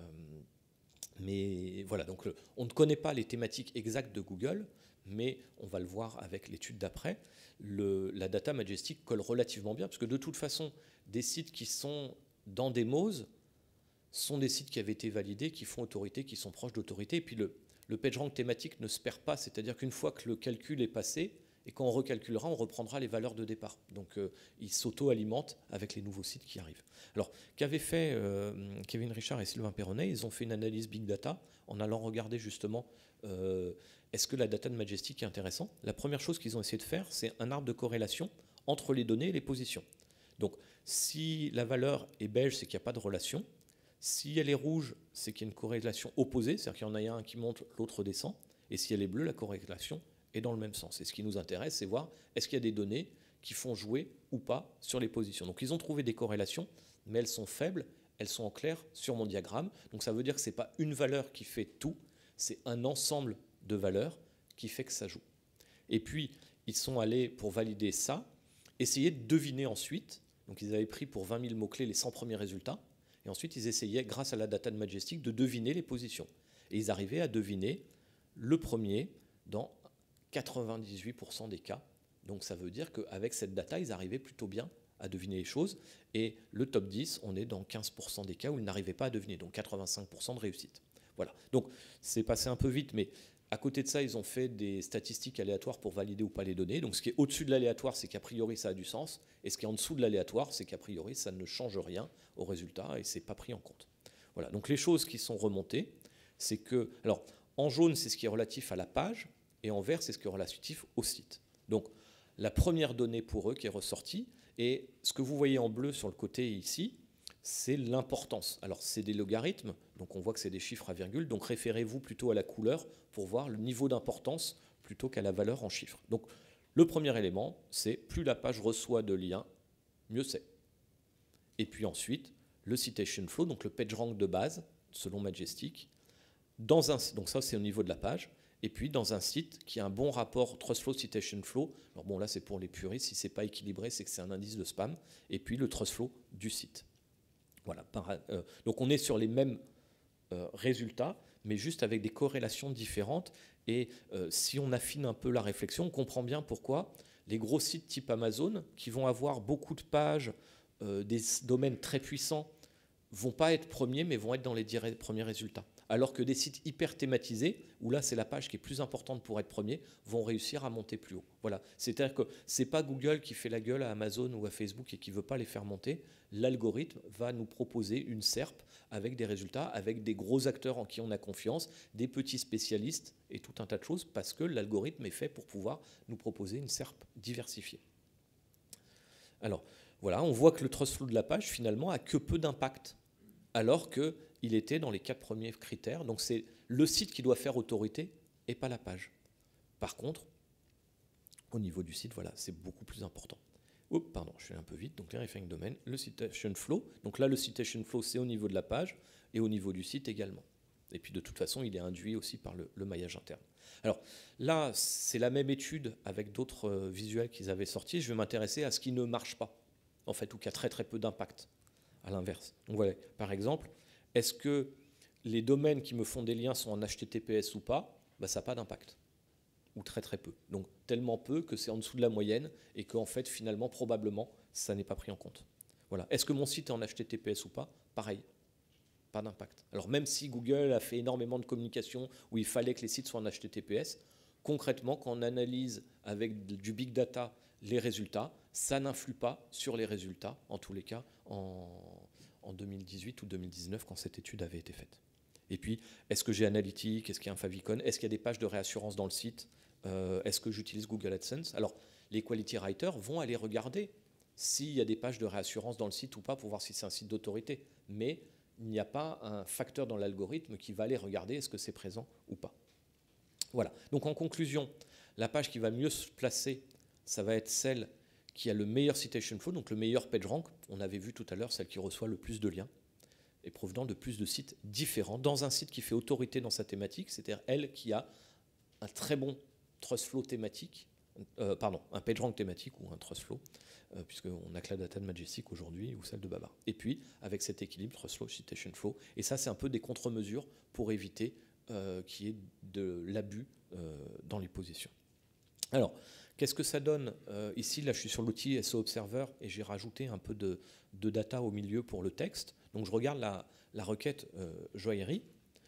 mais voilà, donc le, on ne connaît pas les thématiques exactes de Google, mais on va le voir avec l'étude d'après. Le, la data Majestic colle relativement bien, parce que de toute façon, des sites qui sont dans Demos sont des sites qui avaient été validés, qui font autorité, qui sont proches d'autorité. Et puis le Le PageRank thématique ne se perd pas, c'est-à-dire qu'une fois que le calcul est passé, et quand on recalculera, on reprendra les valeurs de départ. Donc euh, il s'auto-alimente avec les nouveaux sites qui arrivent. Alors, qu'avaient fait euh, Kevin Richard et Sylvain Perronnet? Ils ont fait une analyse big data en allant regarder justement euh, est-ce que la data de Majestic est intéressante. La première chose qu'ils ont essayé de faire, c'est un arbre de corrélation entre les données et les positions. Donc, si la valeur est beige, c'est qu'il n'y a pas de relation. Si elle est rouge, c'est qu'il y a une corrélation opposée, c'est-à-dire qu'il y en a un qui monte, l'autre descend. Et si elle est bleue, la corrélation est dans le même sens. Et ce qui nous intéresse, c'est voir est-ce qu'il y a des données qui font jouer ou pas sur les positions. Donc ils ont trouvé des corrélations, mais elles sont faibles, elles sont en clair sur mon diagramme. Donc ça veut dire que ce n'est pas une valeur qui fait tout, c'est un ensemble de valeurs qui fait que ça joue. Et puis, ils sont allés, pour valider ça, essayer de deviner ensuite. Donc ils avaient pris pour vingt mille mots-clés les cent premiers résultats. Et ensuite, ils essayaient, grâce à la data de Majestic, de deviner les positions. Et ils arrivaient à deviner le premier dans quatre-vingt-dix-huit pour cent des cas. Donc ça veut dire qu'avec cette data, ils arrivaient plutôt bien à deviner les choses. Et le top dix, on est dans quinze pour cent des cas où ils n'arrivaient pas à deviner, donc quatre-vingt-cinq pour cent de réussite. Voilà. Donc c'est passé un peu vite, mais à côté de ça, ils ont fait des statistiques aléatoires pour valider ou pas les données. Donc ce qui est au-dessus de l'aléatoire, c'est qu'a priori ça a du sens. Et ce qui est en dessous de l'aléatoire, c'est qu'a priori ça ne change rien au résultat et c'est pas pris en compte. Voilà. Donc les choses qui sont remontées, c'est que... Alors en jaune, c'est ce qui est relatif à la page et en vert, c'est ce qui est relatif au site. Donc la première donnée pour eux qui est ressortie, et ce que vous voyez en bleu sur le côté ici, c'est l'importance. Alors c'est des logarithmes, donc on voit que c'est des chiffres à virgule, donc référez-vous plutôt à la couleur pour voir le niveau d'importance plutôt qu'à la valeur en chiffres. Donc le premier élément, c'est plus la page reçoit de liens, mieux c'est. Et puis ensuite, le citation flow, donc le PageRank de base, selon Majestic, dans un, donc ça c'est au niveau de la page, et puis dans un site qui a un bon rapport Trust Flow, Citation Flow, alors bon là c'est pour les puristes, si c'est pas équilibré, c'est que c'est un indice de spam, et puis le Trust Flow du site. Voilà, par, euh, donc on est sur les mêmes euh, résultats, mais juste avec des corrélations différentes. Et euh, si on affine un peu la réflexion, on comprend bien pourquoi les gros sites type Amazon, qui vont avoir beaucoup de pages, euh, des domaines très puissants, vont pas être premiers, mais vont être dans les dix premiers résultats. Alors que des sites hyper thématisés, où là c'est la page qui est plus importante pour être premier, vont réussir à monter plus haut. Voilà. C'est-à-dire que c'est pas Google qui fait la gueule à Amazon ou à Facebook et qui veut pas les faire monter. L'algorithme va nous proposer une S E R P avec des résultats, avec des gros acteurs en qui on a confiance, des petits spécialistes et tout un tas de choses, parce que l'algorithme est fait pour pouvoir nous proposer une S E R P diversifiée. Alors voilà, on voit que le trust flow de la page finalement a que peu d'impact, alors qu'il était dans les quatre premiers critères. Donc c'est le site qui doit faire autorité et pas la page. Par contre, au niveau du site, voilà, c'est beaucoup plus important. Oups, pardon, je suis un peu vite. Donc les referring domain, le citation flow. Donc là, le citation flow, c'est au niveau de la page et au niveau du site également. Et puis de toute façon, il est induit aussi par le, le maillage interne. Alors là, c'est la même étude avec d'autres euh, visuels qu'ils avaient sortis. Je vais m'intéresser à ce qui ne marche pas, en fait, ou qui a très très peu d'impact. À l'inverse. Donc voilà, par exemple, est-ce que les domaines qui me font des liens sont en H T T P S ou pas? Ben, ça n'a pas d'impact, ou très très peu. Donc tellement peu que c'est en dessous de la moyenne et qu'en fait, finalement, probablement, ça n'est pas pris en compte. Voilà. Est-ce que mon site est en H T T P S ou pas? Pareil, pas d'impact. Alors même si Google a fait énormément de communication où il fallait que les sites soient en H T T P S, concrètement, quand on analyse avec du big data les résultats, ça n'influe pas sur les résultats, en tous les cas, en, en deux mille dix-huit ou deux mille dix-neuf, quand cette étude avait été faite. Et puis, est-ce que j'ai Analytics? Est-ce qu'il y a un favicon? Est-ce qu'il y a des pages de réassurance dans le site? euh, Est-ce que j'utilise Google AdSense? Alors, les quality writers vont aller regarder s'il y a des pages de réassurance dans le site ou pas pour voir si c'est un site d'autorité. Mais il n'y a pas un facteur dans l'algorithme qui va aller regarder est-ce que c'est présent ou pas. Voilà. Donc, en conclusion, la page qui va mieux se placer, ça va être celle qui a le meilleur citation flow, donc le meilleur PageRank. On avait vu tout à l'heure celle qui reçoit le plus de liens et provenant de plus de sites différents dans un site qui fait autorité dans sa thématique, c'est-à-dire elle qui a un très bon trust flow thématique, euh, pardon, un PageRank thématique ou un trust flow, euh, puisqu'on a que la data de Majestic aujourd'hui ou celle de Babar. Et puis avec cet équilibre trust flow, citation flow, et ça c'est un peu des contre-mesures pour éviter euh, qu'il y ait de l'abus euh, dans les positions. Alors, qu'est-ce que ça donne euh, ici? Là, je suis sur l'outil S E O Observer et j'ai rajouté un peu de, de data au milieu pour le texte. Donc, je regarde la, la requête euh, joaillerie.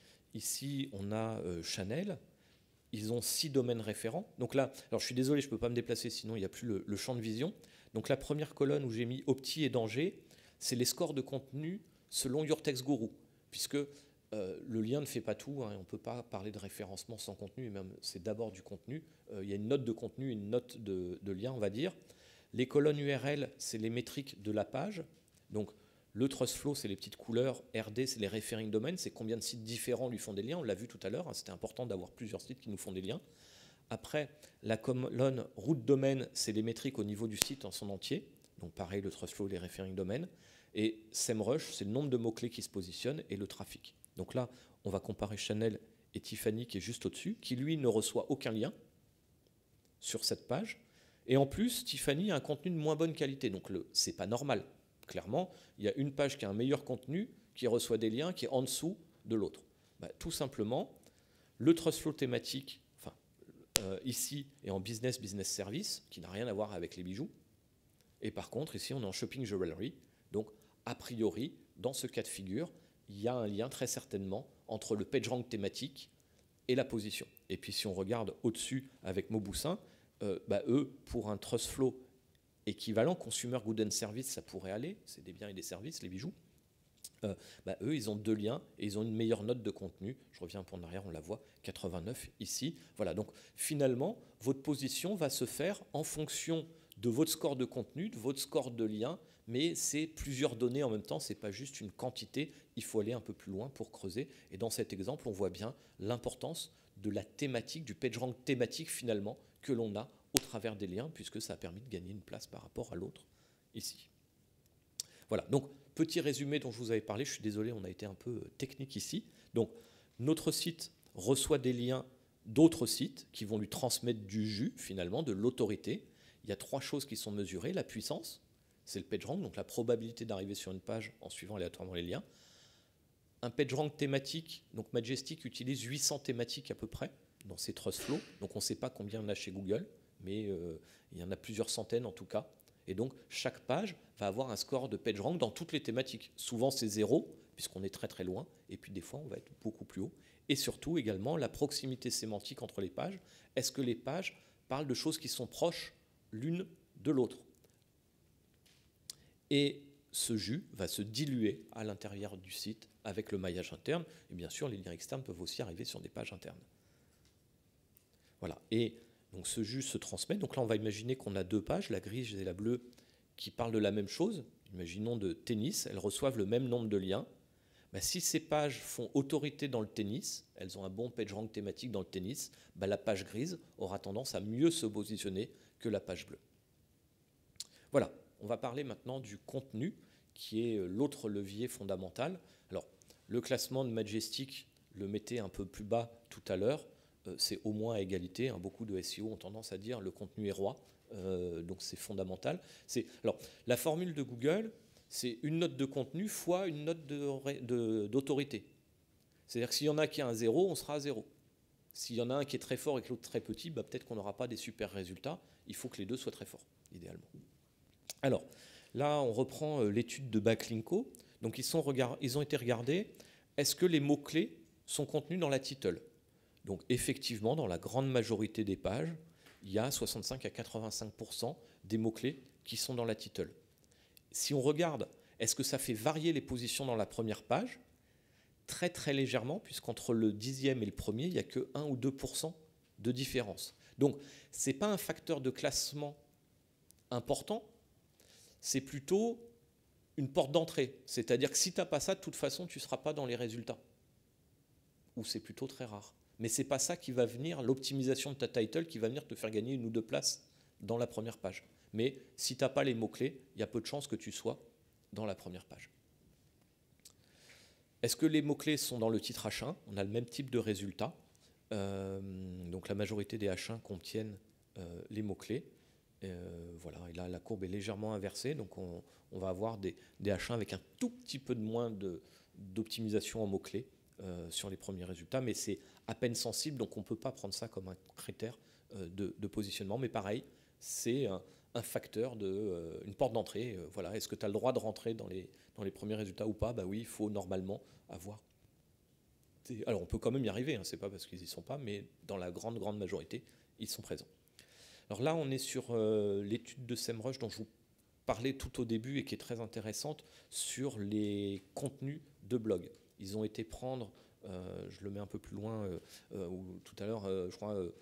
Ici, on a euh, Chanel. Ils ont six domaines référents. Donc là, alors je suis désolé, je ne peux pas me déplacer, sinon il n'y a plus le, le champ de vision. Donc la première colonne où j'ai mis Opti et Danger, c'est les scores de contenu selon Your Text Guru, puisque Euh, le lien ne fait pas tout, hein, on ne peut pas parler de référencement sans contenu, et même c'est d'abord du contenu. Euh, il y a une note de contenu, une note de, de lien, on va dire. Les colonnes U R L, c'est les métriques de la page. Donc le trust flow, c'est les petites couleurs. R D, c'est les referring domains, c'est combien de sites différents lui font des liens. On l'a vu tout à l'heure, hein, c'était important d'avoir plusieurs sites qui nous font des liens. Après, la colonne route domaine, c'est les métriques au niveau du site en son entier. Donc pareil, le trust flow, les referring domains. Et SEMrush, c'est le nombre de mots-clés qui se positionnent et le trafic. Donc là, on va comparer Chanel et Tiffany qui est juste au-dessus, qui lui ne reçoit aucun lien sur cette page. Et en plus, Tiffany a un contenu de moins bonne qualité. Donc ce n'est pas normal. Clairement, il y a une page qui a un meilleur contenu, qui reçoit des liens, qui est en dessous de l'autre. Bah, tout simplement, le trust flow thématique, enfin, euh, ici, est en business, business service, qui n'a rien à voir avec les bijoux. Et par contre, ici, on est en shopping jewelry. Donc, a priori, dans ce cas de figure, il y a un lien très certainement entre le PageRank thématique et la position. Et puis si on regarde au-dessus avec Mauboussin, euh, bah, eux, pour un trust flow équivalent, Consumer Goods and Service, ça pourrait aller, c'est des biens et des services, les bijoux, euh, bah, eux, ils ont deux liens et ils ont une meilleure note de contenu. Je reviens un peu en arrière, on la voit, quatre-vingt-neuf ici. Voilà, donc finalement, votre position va se faire en fonction de votre score de contenu, de votre score de lien, mais c'est plusieurs données en même temps, ce n'est pas juste une quantité, il faut aller un peu plus loin pour creuser. Et dans cet exemple, on voit bien l'importance de la thématique, du PageRank thématique finalement, que l'on a au travers des liens, puisque ça a permis de gagner une place par rapport à l'autre ici. Voilà, donc petit résumé dont je vous avais parlé, je suis désolé, on a été un peu technique ici. Donc notre site reçoit des liens d'autres sites qui vont lui transmettre du jus finalement, de l'autorité. Il y a trois choses qui sont mesurées, la puissance, c'est le PageRank, donc la probabilité d'arriver sur une page en suivant aléatoirement les liens. Un PageRank thématique, donc Majestic utilise huit cents thématiques à peu près dans ses trust flows, donc on ne sait pas combien on a chez Google, mais euh, il y en a plusieurs centaines en tout cas. Et donc, chaque page va avoir un score de PageRank dans toutes les thématiques. Souvent, c'est zéro, puisqu'on est très très loin, et puis des fois, on va être beaucoup plus haut. Et surtout, également, la proximité sémantique entre les pages. Est-ce que les pages parlent de choses qui sont proches l'une de l'autre? Et ce jus va se diluer à l'intérieur du site avec le maillage interne. Et bien sûr, les liens externes peuvent aussi arriver sur des pages internes. Voilà. Et donc ce jus se transmet. Donc là, on va imaginer qu'on a deux pages, la grise et la bleue, qui parlent de la même chose. Imaginons de tennis. Elles reçoivent le même nombre de liens. Ben, si ces pages font autorité dans le tennis, elles ont un bon PageRank thématique dans le tennis, ben, la page grise aura tendance à mieux se positionner que la page bleue. Voilà. On va parler maintenant du contenu, qui est l'autre levier fondamental. Alors, le classement de Majestic le mettait un peu plus bas tout à l'heure. Euh, c'est au moins à égalité. Hein. Beaucoup de S E O ont tendance à dire le contenu est roi. Euh, donc, c'est fondamental. C'est, alors, la formule de Google, c'est une note de contenu fois une note de, de, d'autorité. C'est-à-dire que s'il y en a qui a un zéro, on sera à zéro. S'il y en a un qui est très fort et que l'autre très petit, bah, peut-être qu'on n'aura pas des super résultats. Il faut que les deux soient très forts, idéalement. Alors, là, on reprend l'étude de Backlinko. Donc, ils, sont regard... ils ont été regardés. Est-ce que les mots-clés sont contenus dans la title? Donc, effectivement, dans la grande majorité des pages, il y a soixante-cinq à quatre-vingt-cinq pour cent des mots-clés qui sont dans la title. Si on regarde, est-ce que ça fait varier les positions dans la première page? Très, très légèrement, puisqu'entre le dixième et le premier, il n'y a que un ou deux pour cent de différence. Donc, ce n'est pas un facteur de classement important, c'est plutôt une porte d'entrée. C'est-à-dire que si tu n'as pas ça, de toute façon, tu ne seras pas dans les résultats. Ou c'est plutôt très rare. Mais ce n'est pas ça qui va venir, l'optimisation de ta title, qui va venir te faire gagner une ou deux places dans la première page. Mais si tu n'as pas les mots-clés, il y a peu de chances que tu sois dans la première page. Est-ce que les mots-clés sont dans le titre H un? On a le même type de résultat. Euh, donc la majorité des H un contiennent euh, les mots-clés. Euh, voilà, et là la courbe est légèrement inversée, donc on, on va avoir des, des H un avec un tout petit peu de moins de, d'optimisation en mots-clés euh, sur les premiers résultats, mais c'est à peine sensible, donc on ne peut pas prendre ça comme un critère euh, de, de positionnement, mais pareil, c'est un, un facteur, de, euh, une porte d'entrée. Euh, voilà, est-ce que tu as le droit de rentrer dans les, dans les premiers résultats ou pas? Bah oui, il faut normalement avoir. Alors on peut quand même y arriver, hein, c'est pas parce qu'ils n'y sont pas, mais dans la grande, grande majorité, ils sont présents. Alors là, on est sur euh, l'étude de SEMrush dont je vous parlais tout au début et qui est très intéressante sur les contenus de blog. Ils ont été prendre, euh, je le mets un peu plus loin, euh, euh, ou tout à l'heure, euh, je crois, euh,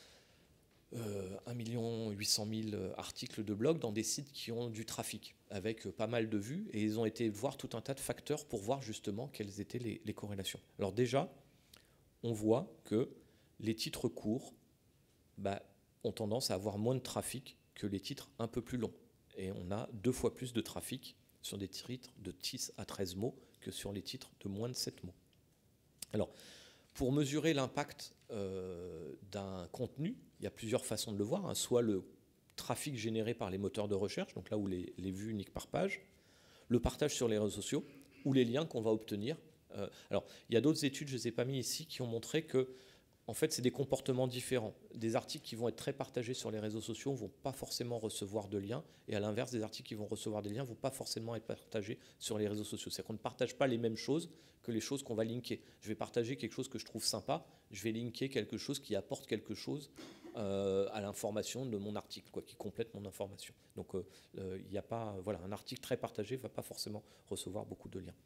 euh, un million huit cent mille articles de blog dans des sites qui ont du trafic, avec pas mal de vues, et ils ont été voir tout un tas de facteurs pour voir justement quelles étaient les, les corrélations. Alors déjà, on voit que les titres courts, bah, ont tendance à avoir moins de trafic que les titres un peu plus longs. Et on a deux fois plus de trafic sur des titres de six à treize mots que sur les titres de moins de sept mots. Alors, pour mesurer l'impact euh, d'un contenu, il y a plusieurs façons de le voir. Hein. Soit le trafic généré par les moteurs de recherche, donc là où les, les vues uniques par page, le partage sur les réseaux sociaux, ou les liens qu'on va obtenir. Euh, alors, il y a d'autres études, je ne les ai pas mis ici, qui ont montré que en fait, c'est des comportements différents. Des articles qui vont être très partagés sur les réseaux sociaux ne vont pas forcément recevoir de liens, et à l'inverse, des articles qui vont recevoir des liens ne vont pas forcément être partagés sur les réseaux sociaux. C'est-à-dire qu'on ne partage pas les mêmes choses que les choses qu'on va linker. Je vais partager quelque chose que je trouve sympa, je vais linker quelque chose qui apporte quelque chose euh, à l'information de mon article, quoi, qui complète mon information. Donc, il euh, n'y a pas, voilà, un article très partagé ne va pas forcément recevoir beaucoup de liens.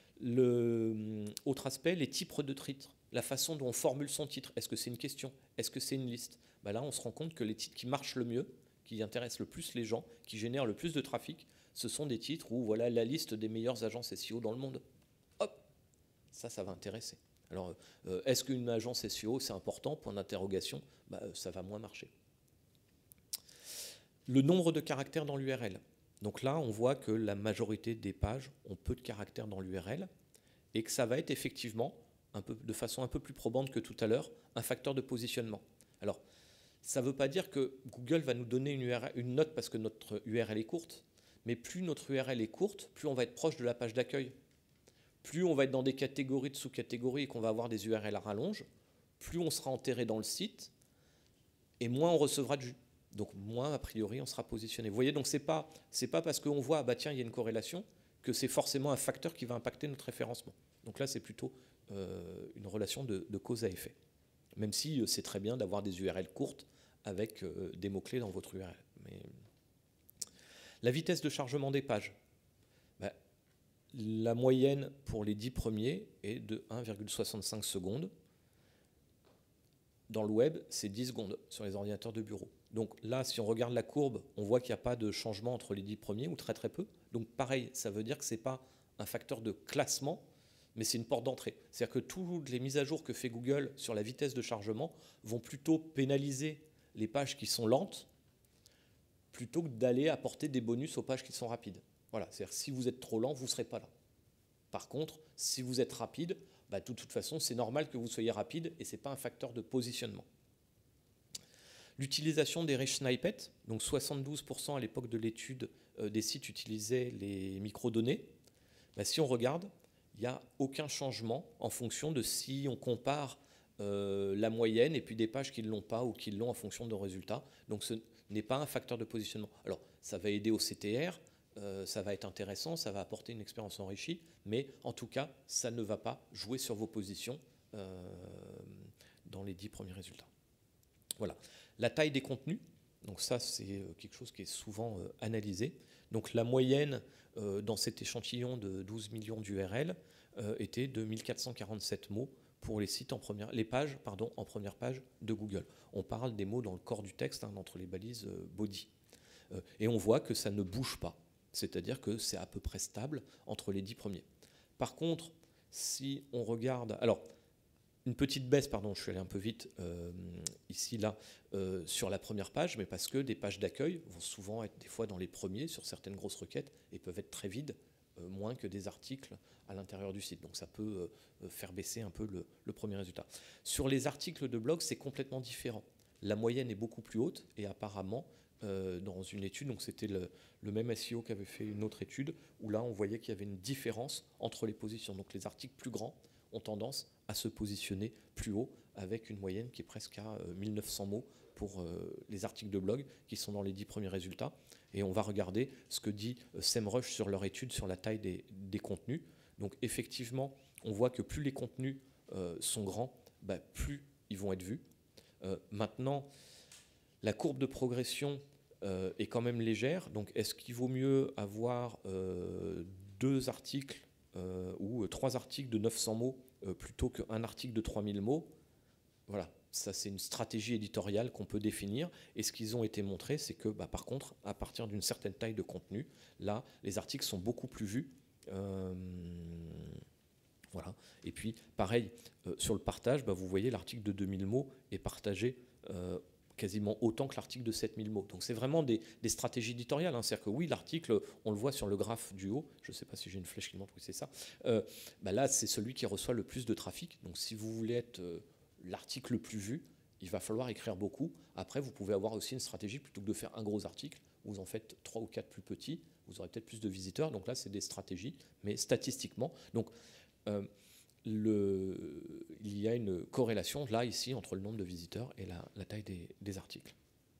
Le, autre aspect, les types de titres, la façon dont on formule son titre. Est-ce que c'est une question? Est-ce que c'est une liste? Ben là, on se rend compte que les titres qui marchent le mieux, qui intéressent le plus les gens, qui génèrent le plus de trafic, ce sont des titres où voilà la liste des meilleures agences S E O dans le monde. Hop, ça, ça va intéresser. Alors, euh, est-ce qu'une agence S E O, c'est important? Point d'interrogation, ben, ça va moins marcher. Le nombre de caractères dans l'U R L. Donc là, on voit que la majorité des pages ont peu de caractères dans l'U R L et que ça va être effectivement, un peu, de façon un peu plus probante que tout à l'heure, un facteur de positionnement. Alors, ça ne veut pas dire que Google va nous donner une, U R L, une note parce que notre U R L est courte, mais plus notre U R L est courte, plus on va être proche de la page d'accueil. Plus on va être dans des catégories de sous-catégories et qu'on va avoir des U R L à rallonge, plus on sera enterré dans le site et moins on recevra de jus. Donc moins, a priori, on sera positionné. Vous voyez, donc ce n'est pas, c'est pas parce qu'on voit, ah bah tiens, il y a une corrélation, que c'est forcément un facteur qui va impacter notre référencement. Donc là, c'est plutôt euh, une relation de, de cause à effet. Même si euh, c'est très bien d'avoir des U R L courtes avec euh, des mots-clés dans votre U R L. Mais... La vitesse de chargement des pages. Bah, la moyenne pour les dix premiers est de un virgule soixante-cinq secondes. Dans le web, c'est dix secondes sur les ordinateurs de bureau. Donc là, si on regarde la courbe, on voit qu'il n'y a pas de changement entre les dix premiers, ou très très peu. Donc pareil, ça veut dire que ce n'est pas un facteur de classement, mais c'est une porte d'entrée. C'est-à-dire que toutes les mises à jour que fait Google sur la vitesse de chargement vont plutôt pénaliser les pages qui sont lentes, plutôt que d'aller apporter des bonus aux pages qui sont rapides. Voilà, c'est-à-dire que si vous êtes trop lent, vous ne serez pas là. Par contre, si vous êtes rapide, bah, de toute façon, c'est normal que vous soyez rapide et ce n'est pas un facteur de positionnement. L'utilisation des rich snippets, donc soixante-douze pour cent à l'époque de l'étude euh, des sites utilisaient les microdonnées. Bah, si on regarde, il n'y a aucun changement en fonction de si on compare euh, la moyenne et puis des pages qui ne l'ont pas ou qui l'ont en fonction de résultats. Donc ce n'est pas un facteur de positionnement. Alors, ça va aider au C T R. Euh, ça va être intéressant, ça va apporter une expérience enrichie, mais en tout cas, ça ne va pas jouer sur vos positions euh, dans les dix premiers résultats. Voilà. La taille des contenus, donc ça c'est quelque chose qui est souvent euh, analysé. Donc la moyenne euh, dans cet échantillon de douze millions d'U R L euh, était de mille quatre cent quarante-sept mots pour les sites en première, les pages pardon, en première page de Google. On parle des mots dans le corps du texte, hein, entre les balises euh, body. Euh, et on voit que ça ne bouge pas. C'est-à-dire que c'est à peu près stable entre les dix premiers. Par contre, si on regarde... Alors, une petite baisse, pardon, je suis allé un peu vite, euh, ici, là, euh, sur la première page, mais parce que des pages d'accueil vont souvent être des fois dans les premiers sur certaines grosses requêtes et peuvent être très vides, euh, moins que des articles à l'intérieur du site. Donc ça peut euh, faire baisser un peu le, le premier résultat. Sur les articles de blog, c'est complètement différent. La moyenne est beaucoup plus haute et apparemment... Euh, dans une étude, donc c'était le, le même S E O qui avait fait une autre étude, où là on voyait qu'il y avait une différence entre les positions. Donc les articles plus grands ont tendance à se positionner plus haut, avec une moyenne qui est presque à euh, mille neuf cents mots pour euh, les articles de blog qui sont dans les dix premiers résultats. Et on va regarder ce que dit euh, SEMrush sur leur étude sur la taille des, des contenus. Donc effectivement, on voit que plus les contenus euh, sont grands, bah, plus ils vont être vus. Euh, maintenant, la courbe de progression euh, est quand même légère. Donc, est-ce qu'il vaut mieux avoir euh, deux articles euh, ou trois articles de neuf cents mots euh, plutôt qu'un article de trois mille mots? Voilà, ça c'est une stratégie éditoriale qu'on peut définir. Et ce qu'ils ont été montrés, c'est que, bah, par contre, à partir d'une certaine taille de contenu, là, les articles sont beaucoup plus vus. Euh, voilà. Et puis, pareil, euh, sur le partage, bah, vous voyez, l'article de deux mille mots est partagé euh, quasiment autant que l'article de sept mille mots. Donc c'est vraiment des, des stratégies éditoriales. Hein. C'est-à-dire que oui, l'article, on le voit sur le graphe du haut, je ne sais pas si j'ai une flèche qui montre, oui c'est ça, euh, bah là c'est celui qui reçoit le plus de trafic. Donc si vous voulez être euh, l'article le plus vu, il va falloir écrire beaucoup. Après, vous pouvez avoir aussi une stratégie, plutôt que de faire un gros article, vous en faites trois ou quatre plus petits, vous aurez peut-être plus de visiteurs. Donc là, c'est des stratégies, mais statistiquement. Donc, euh, Le, il y a une corrélation là ici entre le nombre de visiteurs et la, la taille des, des articles.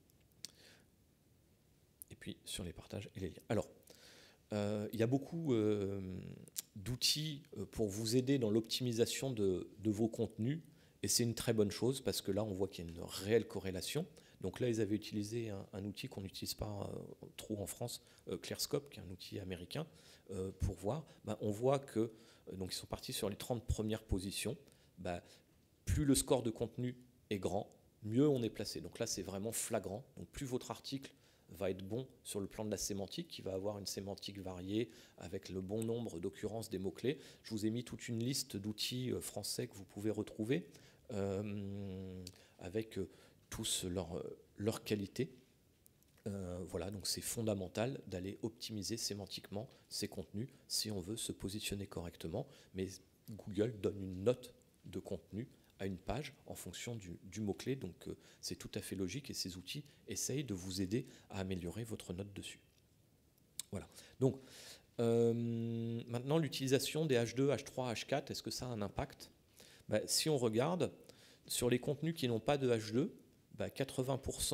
Et puis sur les partages et les liens. Alors, euh, il y a beaucoup euh, d'outils pour vous aider dans l'optimisation de, de vos contenus, et c'est une très bonne chose parce que là on voit qu'il y a une réelle corrélation. Donc là ils avaient utilisé un, un outil qu'on n'utilise pas euh, trop en France, euh, ClearScope, qui est un outil américain, euh, pour voir. Ben, on voit que donc ils sont partis sur les trente premières positions. Bah, plus le score de contenu est grand, mieux on est placé. Donc là, c'est vraiment flagrant. Donc plus votre article va être bon sur le plan de la sémantique, qui va avoir une sémantique variée avec le bon nombre d'occurrences des mots-clés. Je vous ai mis toute une liste d'outils français que vous pouvez retrouver euh, avec tous leurs leur qualités. Euh, voilà, donc c'est fondamental d'aller optimiser sémantiquement ces contenus si on veut se positionner correctement. Mais Google donne une note de contenu à une page en fonction du, du mot-clé, donc euh, c'est tout à fait logique et ces outils essayent de vous aider à améliorer votre note dessus. Voilà, donc euh, maintenant l'utilisation des H deux, H trois, H quatre, est-ce que ça a un impact? Ben, si on regarde sur les contenus qui n'ont pas de H deux, ben, quatre-vingts pour cent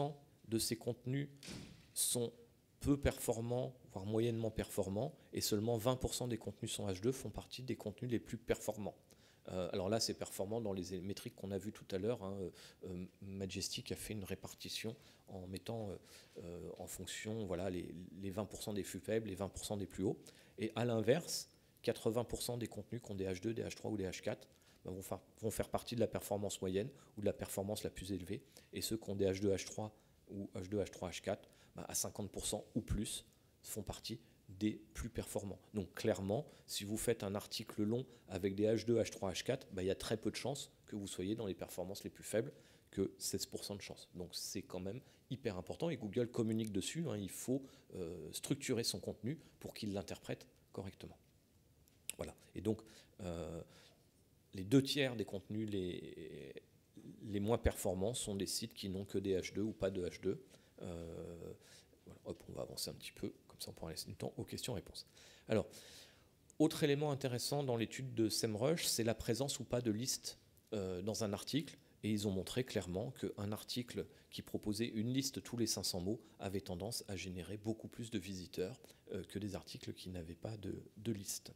de ces contenus sont peu performants, voire moyennement performants, et seulement vingt pour cent des contenus sont H deux font partie des contenus les plus performants. Euh, alors là, c'est performant dans les métriques qu'on a vues tout à l'heure. Hein. Euh, Majestic a fait une répartition en mettant euh, en fonction voilà, les, les vingt pour cent des plus faibles, les vingt pour cent des plus hauts. Et à l'inverse, quatre-vingts pour cent des contenus qui ont des H deux, des H trois ou des H quatre ben, vont, faire, vont faire partie de la performance moyenne ou de la performance la plus élevée. Et ceux qui ont des H deux, H trois ou H deux, H trois, H quatre, ben, à cinquante pour cent ou plus, font partie des plus performants. Donc clairement, si vous faites un article long avec des H deux, H trois, H quatre, ben, il y a très peu de chances que vous soyez dans les performances les plus faibles, que seize pour cent de chance. Donc c'est quand même hyper important et Google communique dessus. Hein, il faut euh, structurer son contenu pour qu'il l'interprète correctement. Voilà. Et donc euh, les deux tiers des contenus les, les moins performants sont des sites qui n'ont que des H deux ou pas de H deux. Euh, voilà. Hop, on va avancer un petit peu. Comme ça, on pourra laisser du temps aux questions-réponses. Alors, autre élément intéressant dans l'étude de SEMrush, c'est la présence ou pas de liste euh, dans un article. Et ils ont montré clairement qu'un article qui proposait une liste tous les cinq cents mots avait tendance à générer beaucoup plus de visiteurs euh, que des articles qui n'avaient pas de, de liste.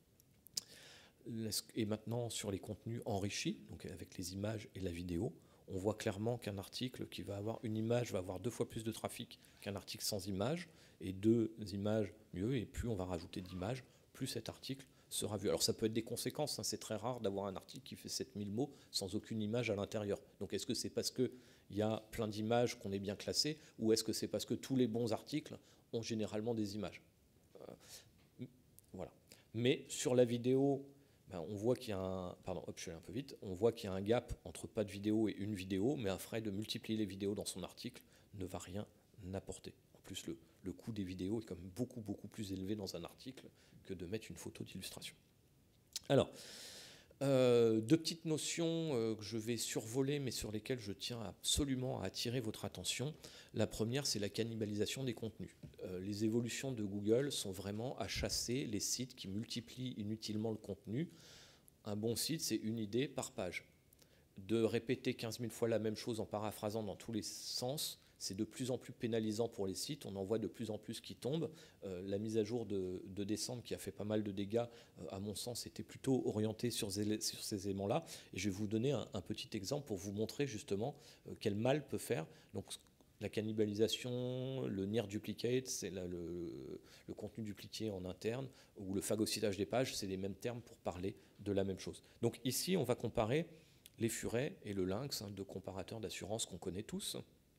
Et maintenant, sur les contenus enrichis, donc avec les images et la vidéo, on voit clairement qu'un article qui va avoir une image va avoir deux fois plus de trafic qu'un article sans image, et deux images mieux, et plus on va rajouter d'images, plus cet article sera vu. Alors ça peut être des conséquences, hein, c'est très rare d'avoir un article qui fait sept mille mots sans aucune image à l'intérieur. Donc est-ce que c'est parce qu'il y a plein d'images qu'on est bien classé, ou est-ce que c'est parce que tous les bons articles ont généralement des images? euh, Voilà. Mais sur la vidéo, ben, on voit qu'il y a un, pardon, hop, je suis allé un peu vite, on voit qu'il y a un gap entre pas de vidéo et une vidéo, mais un frais de multiplier les vidéos dans son article ne va rien apporter. En plus, le, le coût des vidéos est quand même beaucoup, beaucoup plus élevé dans un article que de mettre une photo d'illustration. Alors, euh, deux petites notions euh, que je vais survoler, mais sur lesquelles je tiens absolument à attirer votre attention. La première, c'est la cannibalisation des contenus. Euh, les évolutions de Google sont vraiment à chasser les sites qui multiplient inutilement le contenu. Un bon site, c'est une idée par page. De répéter quinze mille fois la même chose en paraphrasant dans tous les sens, c'est de plus en plus pénalisant pour les sites. On en voit de plus en plus qui tombent. Euh, la mise à jour de, de décembre, qui a fait pas mal de dégâts, euh, à mon sens, était plutôt orientée sur, sur ces éléments-là. Et je vais vous donner un, un petit exemple pour vous montrer justement euh, quel mal peut faire. Donc, la cannibalisation, le near duplicate, c'est le, le contenu dupliqué en interne, ou le phagocytage des pages, c'est les mêmes termes pour parler de la même chose. Donc ici, on va comparer les furets et le lynx, hein, deux comparateurs d'assurance qu'on connaît tous.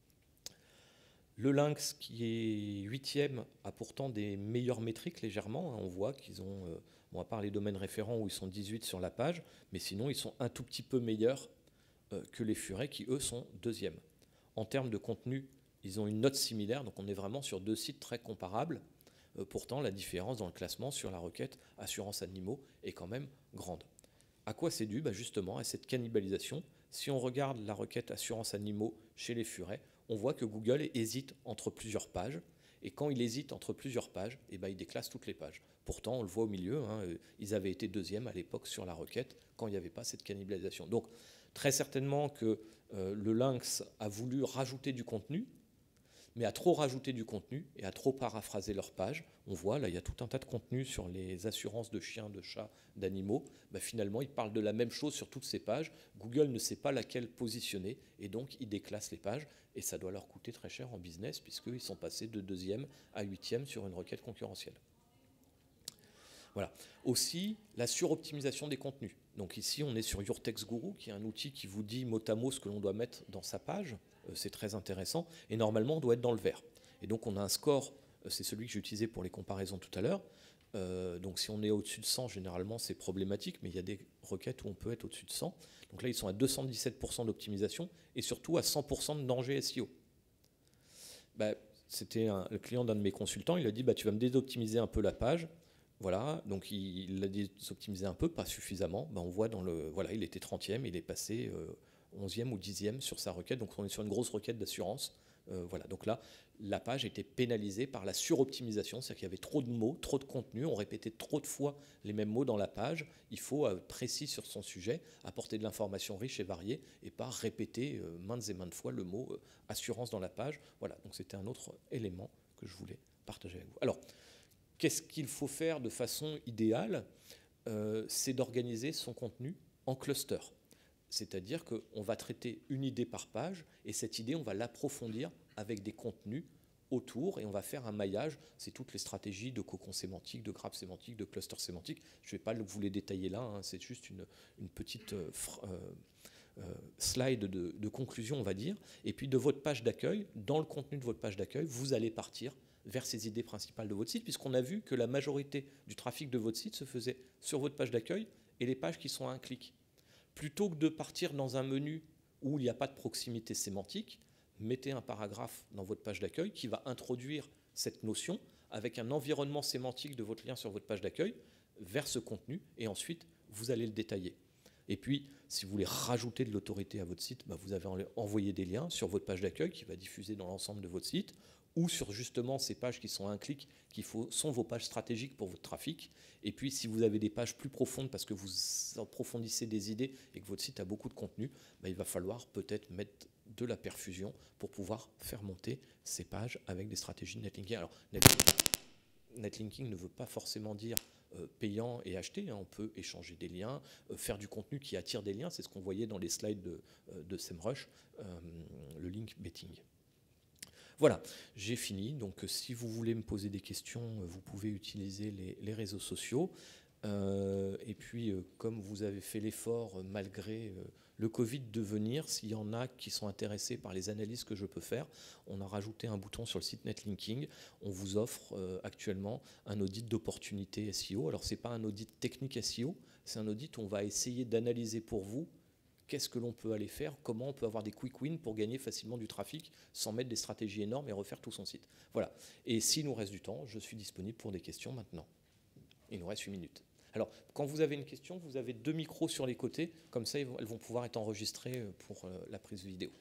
Le lynx, qui est huitième, a pourtant des meilleures métriques légèrement. On voit qu'ils ont, euh, bon, à part les domaines référents où ils sont dix-huit sur la page, mais sinon ils sont un tout petit peu meilleurs euh, que les furets qui, eux, sont deuxième. En termes de contenu, ils ont une note similaire, donc on est vraiment sur deux sites très comparables. Euh, pourtant, la différence dans le classement sur la requête assurance animaux est quand même grande. À quoi c'est dû? Bah justement, à cette cannibalisation. Si on regarde la requête assurance animaux chez les furets, on voit que Google hésite entre plusieurs pages. Et quand il hésite entre plusieurs pages, eh ben, il déclasse toutes les pages. Pourtant, on le voit au milieu, hein, ils avaient été deuxième à l'époque sur la requête quand il n'y avait pas cette cannibalisation. Donc, très certainement que euh, le lynx a voulu rajouter du contenu, mais à trop rajouter du contenu et à trop paraphraser leur page. On voit, là, il y a tout un tas de contenu sur les assurances de chiens, de chats, d'animaux. Ben, finalement, ils parlent de la même chose sur toutes ces pages. Google ne sait pas laquelle positionner, et donc ils déclassent les pages, et ça doit leur coûter très cher en business, puisqu'ils sont passés de deuxième à huitième sur une requête concurrentielle. Voilà. Aussi, la suroptimisation des contenus. Donc ici, on est sur Your Text Guru, qui est un outil qui vous dit mot à mot ce que l'on doit mettre dans sa page. Euh, c'est très intéressant. Et normalement, on doit être dans le vert. Et donc, on a un score, euh, c'est celui que j'ai utilisé pour les comparaisons tout à l'heure. Euh, donc, si on est au-dessus de cent, généralement, c'est problématique, mais il y a des requêtes où on peut être au-dessus de cent. Donc là, ils sont à deux cent dix-sept pour cent d'optimisation et surtout à cent pour cent de danger S E O. Bah, c'était un, le client d'un de mes consultants, il a dit bah, tu vas me désoptimiser un peu la page. Voilà, donc il l'a désoptimisé un peu, pas suffisamment. Ben on voit dans le. Voilà, il était trentième, il est passé euh, onzième ou dixième sur sa requête. Donc on est sur une grosse requête d'assurance. Euh, voilà, donc là, la page était pénalisée par la suroptimisation, c'est-à-dire qu'il y avait trop de mots, trop de contenu, on répétait trop de fois les mêmes mots dans la page. Il faut être précis sur son sujet, apporter de l'information riche et variée, et pas répéter euh, maintes et maintes fois le mot euh, assurance dans la page. Voilà, donc c'était un autre élément que je voulais partager avec vous. Alors, qu'est-ce qu'il faut faire de façon idéale? euh, C'est d'organiser son contenu en cluster. C'est-à-dire qu'on va traiter une idée par page, et cette idée, on va l'approfondir avec des contenus autour, et on va faire un maillage. C'est toutes les stratégies de cocon sémantique, de grappe sémantique, de cluster sémantique. Je ne vais pas vous les détailler là, hein, c'est juste une, une petite euh, euh, euh, slide de, de conclusion, on va dire. Et puis de votre page d'accueil, dans le contenu de votre page d'accueil, vous allez partir vers ces idées principales de votre site, puisqu'on a vu que la majorité du trafic de votre site se faisait sur votre page d'accueil et les pages qui sont à un clic. Plutôt que de partir dans un menu où il n'y a pas de proximité sémantique, mettez un paragraphe dans votre page d'accueil qui va introduire cette notion avec un environnement sémantique de votre lien sur votre page d'accueil vers ce contenu, et ensuite vous allez le détailler. Et puis, si vous voulez rajouter de l'autorité à votre site, bah vous avez envoyé des liens sur votre page d'accueil qui va diffuser dans l'ensemble de votre site, ou sur justement ces pages qui sont à un clic, qui faut, sont vos pages stratégiques pour votre trafic. Et puis, si vous avez des pages plus profondes parce que vous approfondissez des idées et que votre site a beaucoup de contenu, bah, il va falloir peut-être mettre de la perfusion pour pouvoir faire monter ces pages avec des stratégies de netlinking. Alors, netlinking ne veut pas forcément dire euh, payant et acheter, hein. On peut échanger des liens, euh, faire du contenu qui attire des liens, c'est ce qu'on voyait dans les slides de, euh, de SEMrush, euh, le link betting. Voilà, j'ai fini. Donc, si vous voulez me poser des questions, vous pouvez utiliser les, les réseaux sociaux. Euh, et puis, euh, comme vous avez fait l'effort, euh, malgré euh, le Covid, de venir, s'il y en a qui sont intéressés par les analyses que je peux faire, on a rajouté un bouton sur le site Netlinking. On vous offre euh, actuellement un audit d'opportunité S E O. Alors, ce n'est pas un audit technique S E O, c'est un audit où on va essayer d'analyser pour vous qu'est-ce que l'on peut aller faire, comment on peut avoir des quick wins pour gagner facilement du trafic sans mettre des stratégies énormes et refaire tout son site. Voilà. Et s'il nous reste du temps, je suis disponible pour des questions maintenant. Il nous reste huit minutes. Alors, quand vous avez une question, vous avez deux micros sur les côtés, comme ça, elles vont pouvoir être enregistrées pour la prise vidéo.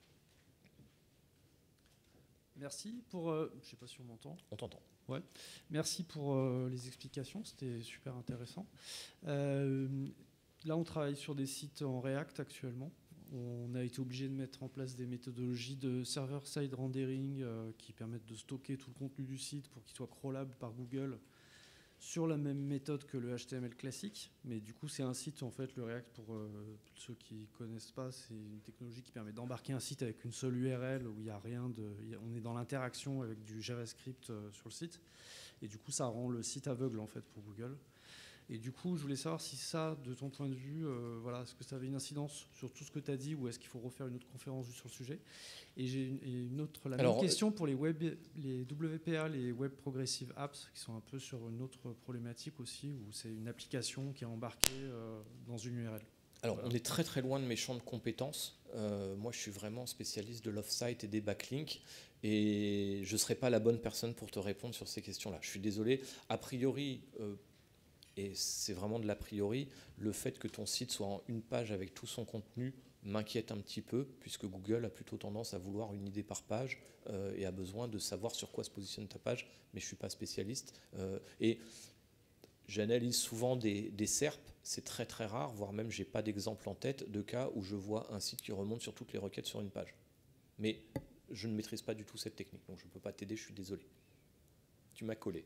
Merci pour... Euh, je ne sais pas si on m'entend. On t'entend. Ouais. Merci pour euh, les explications, c'était super intéressant. Euh, là, on travaille sur des sites en React actuellement. On a été obligé de mettre en place des méthodologies de server-side rendering euh, qui permettent de stocker tout le contenu du site pour qu'il soit crawlable par Google sur la même méthode que le H T M L classique. Mais du coup, c'est un site, en fait, le React, pour euh, ceux qui ne connaissent pas, c'est une technologie qui permet d'embarquer un site avec une seule U R L où il n'y a rien de... On est dans l'interaction avec du JavaScript euh, sur le site. Et du coup, ça rend le site aveugle, en fait, pour Google. Et du coup, je voulais savoir si ça, de ton point de vue, euh, voilà, est-ce que ça avait une incidence sur tout ce que tu as dit ou est-ce qu'il faut refaire une autre conférence sur le sujet? Et j'ai une, une autre, la Alors, même question pour les, web, les W P A, les Web Progressive Apps, qui sont un peu sur une autre problématique aussi, où c'est une application qui est embarquée euh, dans une U R L. Alors, Voilà. On est très très loin de mes champs de compétences. Euh, moi, je suis vraiment spécialiste de l'off-site et des backlinks. Et je ne serai pas la bonne personne pour te répondre sur ces questions-là. Je suis désolé. A priori... Euh, et c'est vraiment de l'a priori, le fait que ton site soit en une page avec tout son contenu m'inquiète un petit peu, puisque Google a plutôt tendance à vouloir une idée par page euh, et a besoin de savoir sur quoi se positionne ta page, mais je ne suis pas spécialiste. Euh, et j'analyse souvent des, des S E R P, c'est très très rare, voire même je n'ai pas d'exemple en tête de cas où je vois un site qui remonte sur toutes les requêtes sur une page. Mais je ne maîtrise pas du tout cette technique, donc je ne peux pas t'aider, je suis désolé. Tu m'as collé.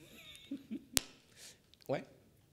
Ouais.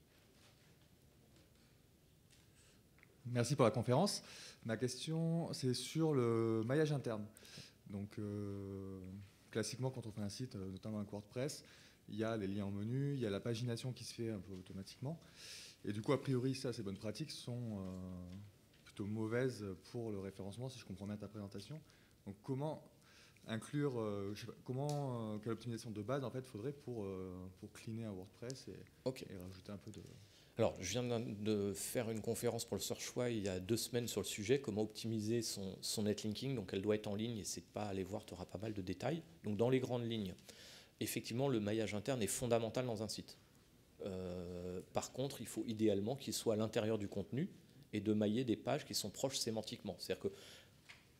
Merci pour la conférence. Ma question, c'est sur le maillage interne. Donc, euh, classiquement, quand on fait un site, notamment un WordPress, il y a les liens en menu, il y a la pagination qui se fait un peu automatiquement. Et du coup, a priori, ça, ces bonnes pratiques sont euh, plutôt mauvaises pour le référencement, si je comprends bien ta présentation. Donc, comment inclure, euh, je sais pas, comment, euh, quelle optimisation de base en fait faudrait pour, euh, pour cleaner un WordPress et, okay. et rajouter un peu de... Alors, je viens de faire une conférence pour le Searchway il y a deux semaines sur le sujet, comment optimiser son, son netlinking. Donc, elle doit être en ligne, n'hésite pas à aller voir, tu auras pas mal de détails. Donc, dans les grandes lignes, effectivement, le maillage interne est fondamental dans un site. Euh, par contre, il faut idéalement qu'il soit à l'intérieur du contenu et de mailler des pages qui sont proches sémantiquement. C'est-à-dire que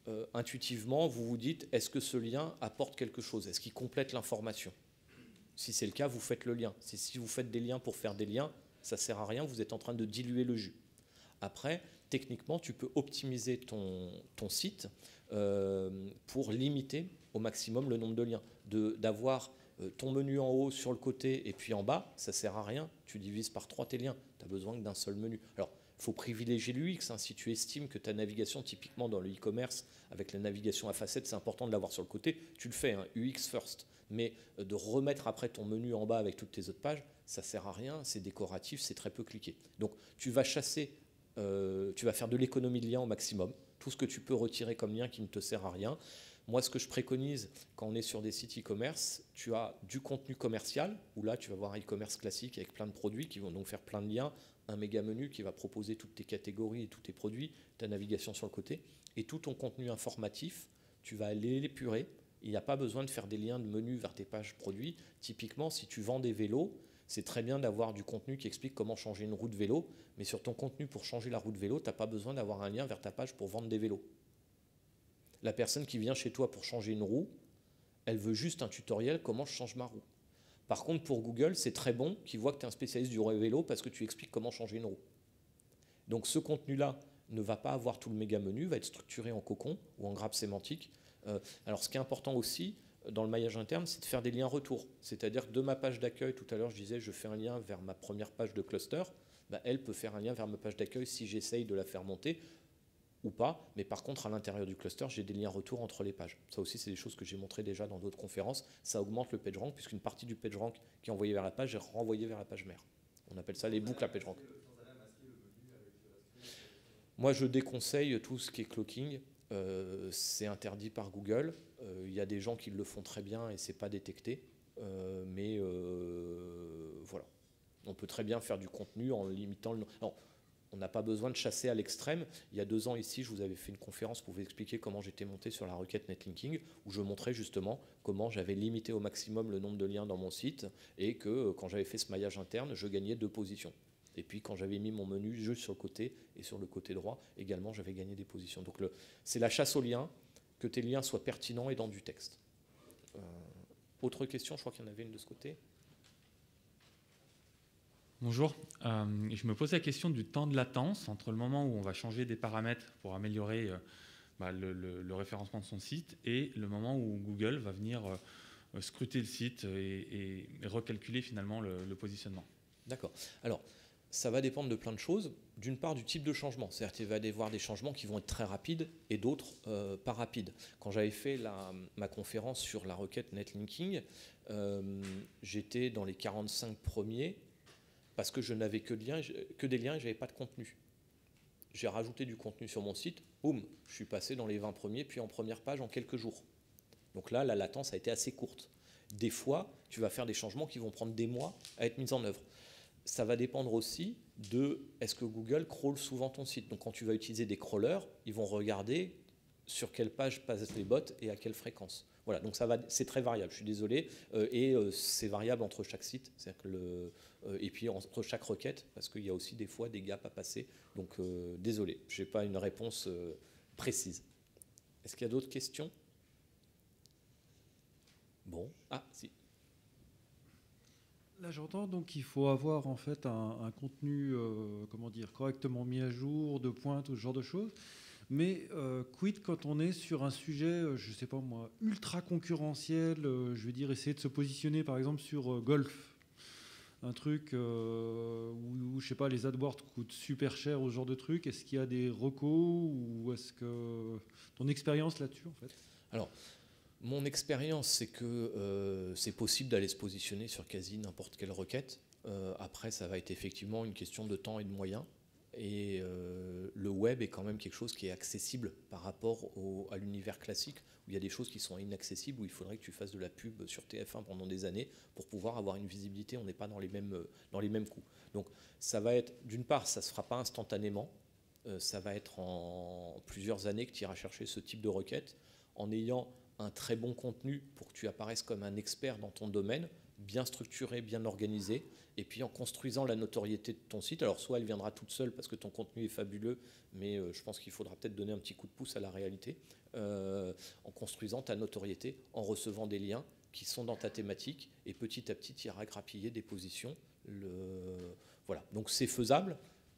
euh, intuitivement, vous vous dites, est-ce que ce lien apporte quelque chose? Est-ce qu'il complète l'information? Si c'est le cas, vous faites le lien. Si, si vous faites des liens pour faire des liens, ça ne sert à rien, vous êtes en train de diluer le jus. Après, techniquement, tu peux optimiser ton, ton site euh, pour limiter au maximum le nombre de liens. De, d'avoir euh, ton menu en haut, sur le côté et puis en bas, ça ne sert à rien. Tu divises par trois tes liens. Tu as besoin que d'un seul menu. Alors, il faut privilégier l'U X. Hein. Si tu estimes que ta navigation, typiquement dans le e-commerce, avec la navigation à facettes, c'est important de l'avoir sur le côté, tu le fais, hein, U X first. Mais de remettre après ton menu en bas avec toutes tes autres pages, ça ne sert à rien, c'est décoratif, c'est très peu cliqué. Donc tu vas chasser, euh, tu vas faire de l'économie de lien au maximum, tout ce que tu peux retirer comme lien qui ne te sert à rien. Moi, ce que je préconise quand on est sur des sites e-commerce, tu as du contenu commercial, où là tu vas voir un e-commerce classique avec plein de produits qui vont donc faire plein de liens, un méga menu qui va proposer toutes tes catégories et tous tes produits, ta navigation sur le côté, et tout ton contenu informatif, tu vas aller l'épurer. Il n'y a pas besoin de faire des liens de menu vers tes pages produits. Typiquement, si tu vends des vélos, c'est très bien d'avoir du contenu qui explique comment changer une roue de vélo, mais sur ton contenu pour changer la roue de vélo, tu n'as pas besoin d'avoir un lien vers ta page pour vendre des vélos. La personne qui vient chez toi pour changer une roue, elle veut juste un tutoriel comment je change ma roue. Par contre, pour Google, c'est très bon qu'ils voient que tu es un spécialiste du vélo parce que tu expliques comment changer une roue. Donc ce contenu-là ne va pas avoir tout le méga menu, va être structuré en cocon ou en grappe sémantique. Euh, alors ce qui est important aussi dans le maillage interne, c'est de faire des liens retour. C'est-à-dire que de ma page d'accueil, tout à l'heure je disais je fais un lien vers ma première page de cluster, bah, elle peut faire un lien vers ma page d'accueil si j'essaye de la faire monter ou pas, mais par contre à l'intérieur du cluster j'ai des liens retour entre les pages. Ça aussi c'est des choses que j'ai montrées déjà dans d'autres conférences, ça augmente le PageRank puisqu'une partie du PageRank qui est envoyée vers la page est renvoyée vers la page mère. On appelle ça les boucles à PageRank. Moi je déconseille tout ce qui est cloaking. Euh, c'est interdit par Google. Il euh, y a des gens qui le font très bien et c'est pas détecté. Euh, mais euh, voilà. On peut très bien faire du contenu en limitant le... Non, on n'a pas besoin de chasser à l'extrême. Il y a deux ans ici, je vous avais fait une conférence pour vous expliquer comment j'étais monté sur la requête netlinking, où je montrais justement comment j'avais limité au maximum le nombre de liens dans mon site et que quand j'avais fait ce maillage interne, je gagnais deux positions. Et puis quand j'avais mis mon menu juste sur le côté et sur le côté droit, également j'avais gagné des positions. Donc le, c'est la chasse aux liens, que tes liens soient pertinents et dans du texte. Euh, autre question, je crois qu'il y en avait une de ce côté. Bonjour, euh, je me pose la question du temps de latence entre le moment où on va changer des paramètres pour améliorer euh, bah, le, le, le référencement de son site et le moment où Google va venir euh, scruter le site et, et recalculer finalement le, le positionnement. D'accord. Alors, ça va dépendre de plein de choses. D'une part, du type de changement. C'est-à-dire qu'il va y avoir des changements qui vont être très rapides et d'autres euh, pas rapides. Quand j'avais fait la, ma conférence sur la requête netlinking, euh, j'étais dans les quarante-cinq premiers parce que je n'avais que, de liens, que des liens et je n'avais pas de contenu. J'ai rajouté du contenu sur mon site, boum, je suis passé dans les vingt premiers, puis en première page en quelques jours. Donc là, la latence a été assez courte. Des fois, tu vas faire des changements qui vont prendre des mois à être mis en œuvre. Ça va dépendre aussi de est-ce que Google crawl souvent ton site. Donc quand tu vas utiliser des crawlers, ils vont regarder sur quelle page passent les bots et à quelle fréquence. Voilà, donc ça va, c'est très variable, je suis désolé, euh, et euh, c'est variable entre chaque site, c'est-à-dire que le, euh, et puis entre chaque requête, parce qu'il y a aussi des fois des gaps à passer. Donc euh, désolé, je n'ai pas une réponse euh, précise. Est-ce qu'il y a d'autres questions? Bon, ah si. Là, j'entends donc qu'il faut avoir en fait un, un contenu, euh, comment dire, correctement mis à jour, de pointe, ou ce genre de choses. Mais euh, quid quand on est sur un sujet, je ne sais pas moi, ultra concurrentiel, euh, je veux dire essayer de se positionner par exemple sur euh, golf, un truc euh, où, où je sais pas, les AdWords coûtent super cher ou ce genre de truc. Est-ce qu'il y a des recos ou est-ce que ton expérience là-dessus en fait? Alors. Mon expérience, c'est que euh, c'est possible d'aller se positionner sur quasi n'importe quelle requête. Euh, après, ça va être effectivement une question de temps et de moyens. Et euh, le web est quand même quelque chose qui est accessible par rapport au, à l'univers classique, où il y a des choses qui sont inaccessibles, où il faudrait que tu fasses de la pub sur T F un pendant des années pour pouvoir avoir une visibilité. On n'est pas dans les mêmes, dans les mêmes coûts. Donc, ça va être, d'une part, ça ne se fera pas instantanément. Euh, ça va être en plusieurs années que tu iras chercher ce type de requête en ayant un très bon contenu pour que tu apparaisses comme un expert dans ton domaine, bien structurée, bien organisée, et puis en construisant la notoriété de ton site. Alors soit elle viendra toute seule parce que ton contenu est fabuleux, mais euh, je pense qu'il faudra peut-être donner un petit coup de pouce à la réalité, euh, en construisant ta notoriété, en recevant des liens qui sont dans ta thématique, et petit à petit tu iras grappiller des positions. Le... Voilà, donc c'est faisable.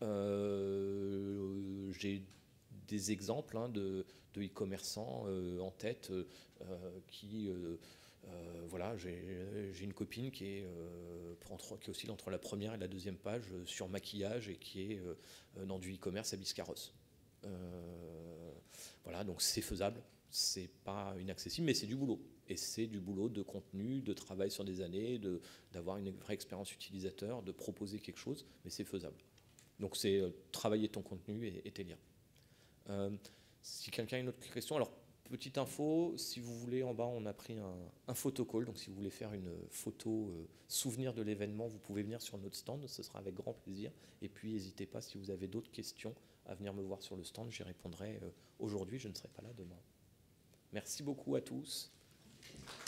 Euh, j'ai des exemples hein, de, de e-commerçants euh, en tête euh, qui... Euh, Euh, voilà, j'ai une copine qui est, euh, entre, qui oscille entre la première et la deuxième page euh, sur maquillage et qui est euh, dans du e-commerce à Biscarrosse. Euh, voilà, donc c'est faisable, c'est pas inaccessible, mais c'est du boulot. Et c'est du boulot de contenu, de travail sur des années, d'avoir une vraie expérience utilisateur, de proposer quelque chose, mais c'est faisable. Donc c'est euh, travailler ton contenu et, et tes liens. Euh, si quelqu'un a une autre question, alors petite info, si vous voulez, en bas, on a pris un, un photocall. Donc, si vous voulez faire une photo euh, souvenir de l'événement, vous pouvez venir sur notre stand. Ce sera avec grand plaisir. Et puis, n'hésitez pas, si vous avez d'autres questions, à venir me voir sur le stand. J'y répondrai euh, aujourd'hui. Je ne serai pas là demain. Merci beaucoup à tous.